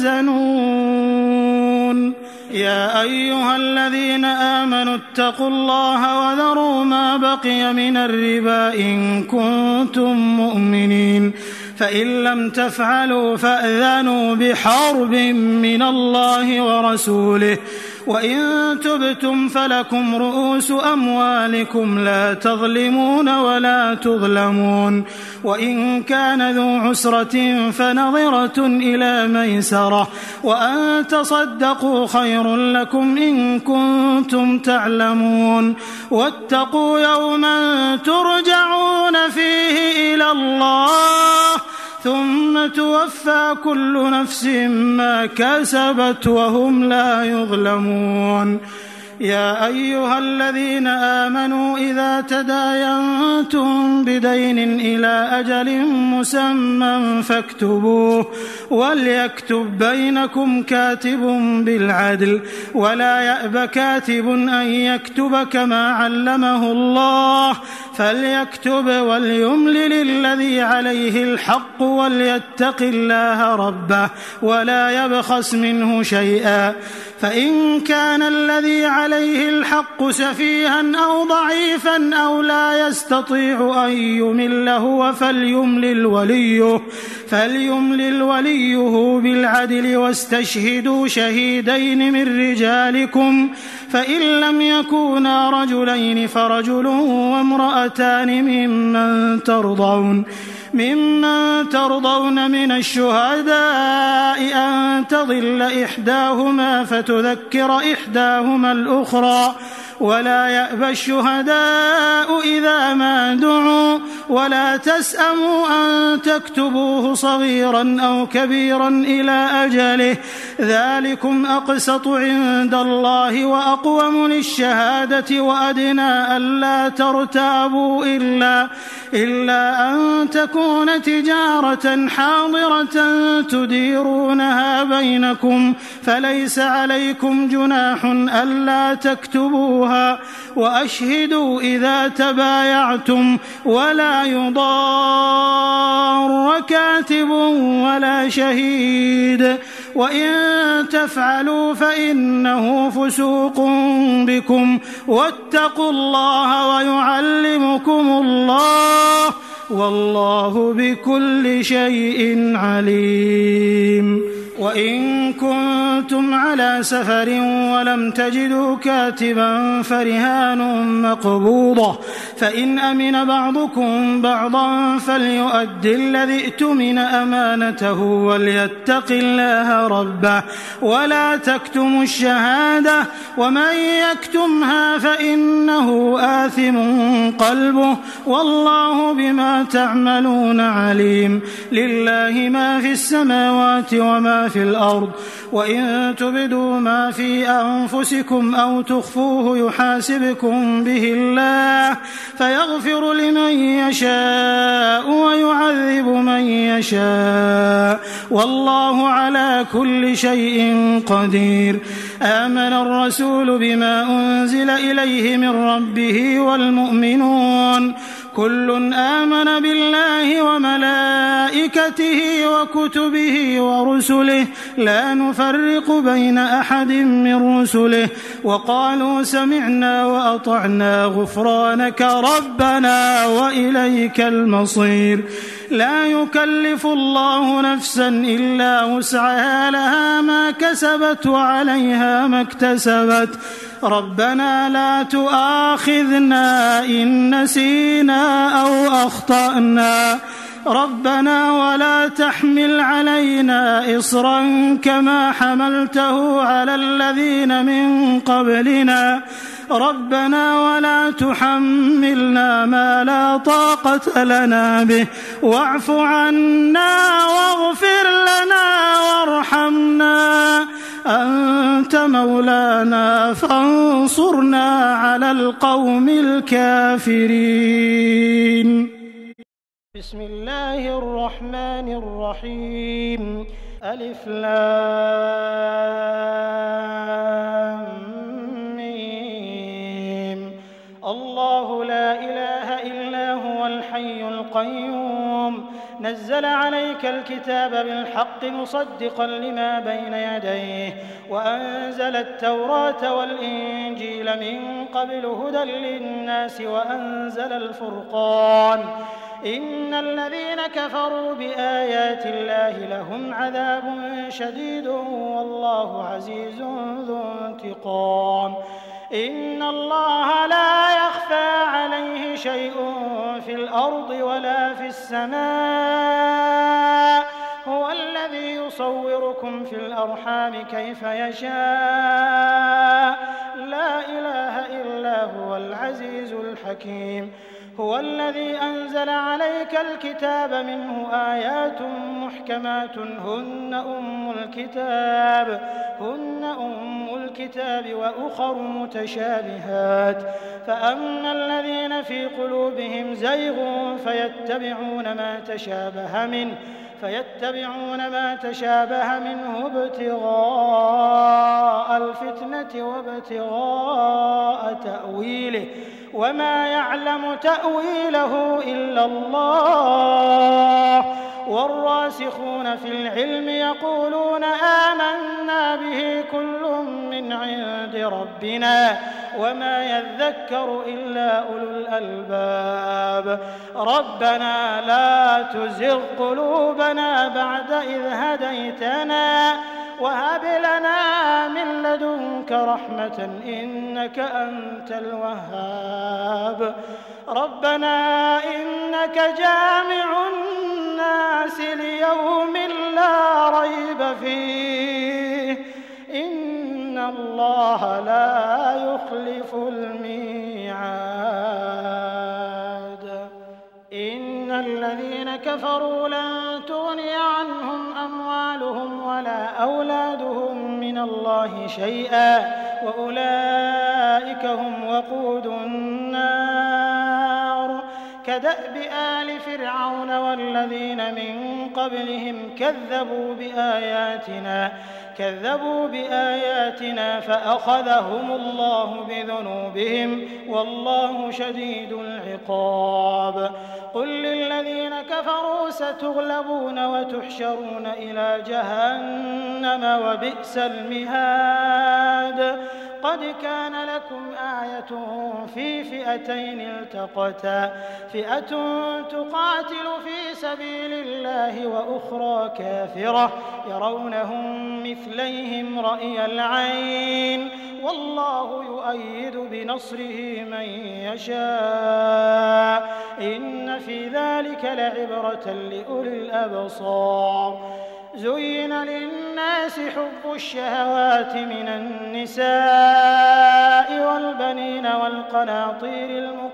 يحزنون يا أيها الذين آمنوا اتقوا الله وذروا ما بقي من الربا إن كنتم مؤمنين فإن لم تفعلوا فأذنوا بحرب من الله ورسوله وإن تبتم فلكم رؤوس أموالكم لا تظلمون ولا تظلمون وإن كان ذو عسرة فنظرة إلى ميسرة وأن تصدقوا خير لكم إن كنتم تعلمون واتقوا يوما ترجعون فيه إلى الله ثم توفى كل نفس ما كسبت وهم لا يظلمون يا أيها الذين آمنوا إذا تداينتم بدين إلى أجل مسمى فاكتبوه وليكتب بينكم كاتب بالعدل ولا يأب كاتب أن يكتب كما علمه الله فليكتب وليملل الذي عليه الحق وليتق الله ربه ولا يبخس منه شيئا فإن كان الذي عليه الحق سفيها أو ضعيفا أو لا يستطيع أن يمل هو فليملل وليه بالعدل واستشهدوا شهيدين من رجالكم فإن لم يكونا رجلين فرجل وامرأتان صالحتان ممن ترضون من الشهداء أن تضل إحداهما فتذكر إحداهما الأخرى ولا يأبى الشهداء إذا ما دعوا ولا تسأموا أن تكتبوه صغيرا أو كبيرا إلى أجله ذلكم أقسط عند الله وأقوم للشهادة وأدنى ألا ترتابوا إلا أن تكون تجارة حاضرة تديرونها بينكم فليس عليكم جناح ألا تكتبوها وأشهدوا إذا تبايعتم ولا يضار كاتب ولا شهيد وإن تفعلوا فإنه فسوق بكم واتقوا الله ويعلمكم الله والله بكل شيء عليم. وإن كنتم على سفر ولم تجدوا كاتبا فرهان مقبوضة فإن أمن بعضكم بعضا فليؤد الذي ائتمن أمانته وليتق الله ربه ولا تكتموا الشهادة ومن يكتمها فإنه آثم قلبه والله بما تعملون عليم. لله ما في السماوات وما في الأرض وإن تبدوا ما في أنفسكم أو تخفوه يحاسبكم به الله فيغفر لمن يشاء ويعذب من يشاء والله على كل شيء قدير. آمن الرسول بما أنزل إليه من ربه والمؤمنون كل آمن بالله وملائكته وكتبه ورسله لا نفرق بين أحد من رسله وقالوا سمعنا وأطعنا غفرانك ربنا وإليك المصير. لا يكلف الله نفسا إلا وسعها لها ما كسبت وعليها ما اكتسبت ربنا لا تؤاخذنا إن نسينا أو أخطأنا ربنا ولا تحمل علينا إصرا كما حملته على الذين من قبلنا ربنا ولا تحملنا ما لا طاقة لنا به واعف عنا واغفر لنا وارحمنا أنت مولانا فانصرنا على القوم الكافرين. بسم الله الرحمن الرحيم. ألف لام ميم. الله لا إله إلا هو الحي القيوم نزل عليك الكتاب بالحق مصدقا لما بين يديه وأنزل التوراة والإنجيل من قبل هدى للناس وأنزل الفرقان إن الذين كفروا بآيات الله لهم عذاب شديد والله عزيز ذو انتقام. إن الله لا يخفى عليه شيء في الأرض ولا في السماء هو الذي يصوركم في الأرحام كيف يشاء لا إله إلا هو العزيز الحكيم. هو الذي أنزل عليك الكتاب منه آيات محكمات هن أم الكتاب وأخر متشابهات فأما الذين في قلوبهم زيغ فيتبعون ما تشابه منه ابتغاء الفتنة وابتغاء تأويله وما يعلم تأويله إلا الله والراسخون في العلم يقولون آمنا به كل من عند ربنا وما يذكر إلا أولو الألباب. ربنا لا تزغ قلوبنا بعد إذ هديتنا وهب لنا من لدنك رحمة إنك أنت الوهاب. ربنا إنك جامع الناس ليوم لا ريب فيه إن الله لا يخلف الميعاد. إن الذين كفروا لن تغني عنهم أموالهم ولا أولادهم من الله شيئا وأولئك هم وقود النار. كدأب آل فرعون والذين من قبلهم كذبوا بآياتنا فأخذهم الله بذنوبهم والله شديد العقاب. قل للذين كفروا ستغلبون وتحشرون إلى جهنم وبئس المهاد. قد كان لكم آية في فئتين التقتا فئة تقاتل في سبيل الله وأخرى كافرة يرونهم مثليهم رأي العين والله يؤيد بنصره من يشاء إن في ذلك لعبرة لأولي الأبصار. زين للناس حب الشهوات من النساء والبنين والقناطير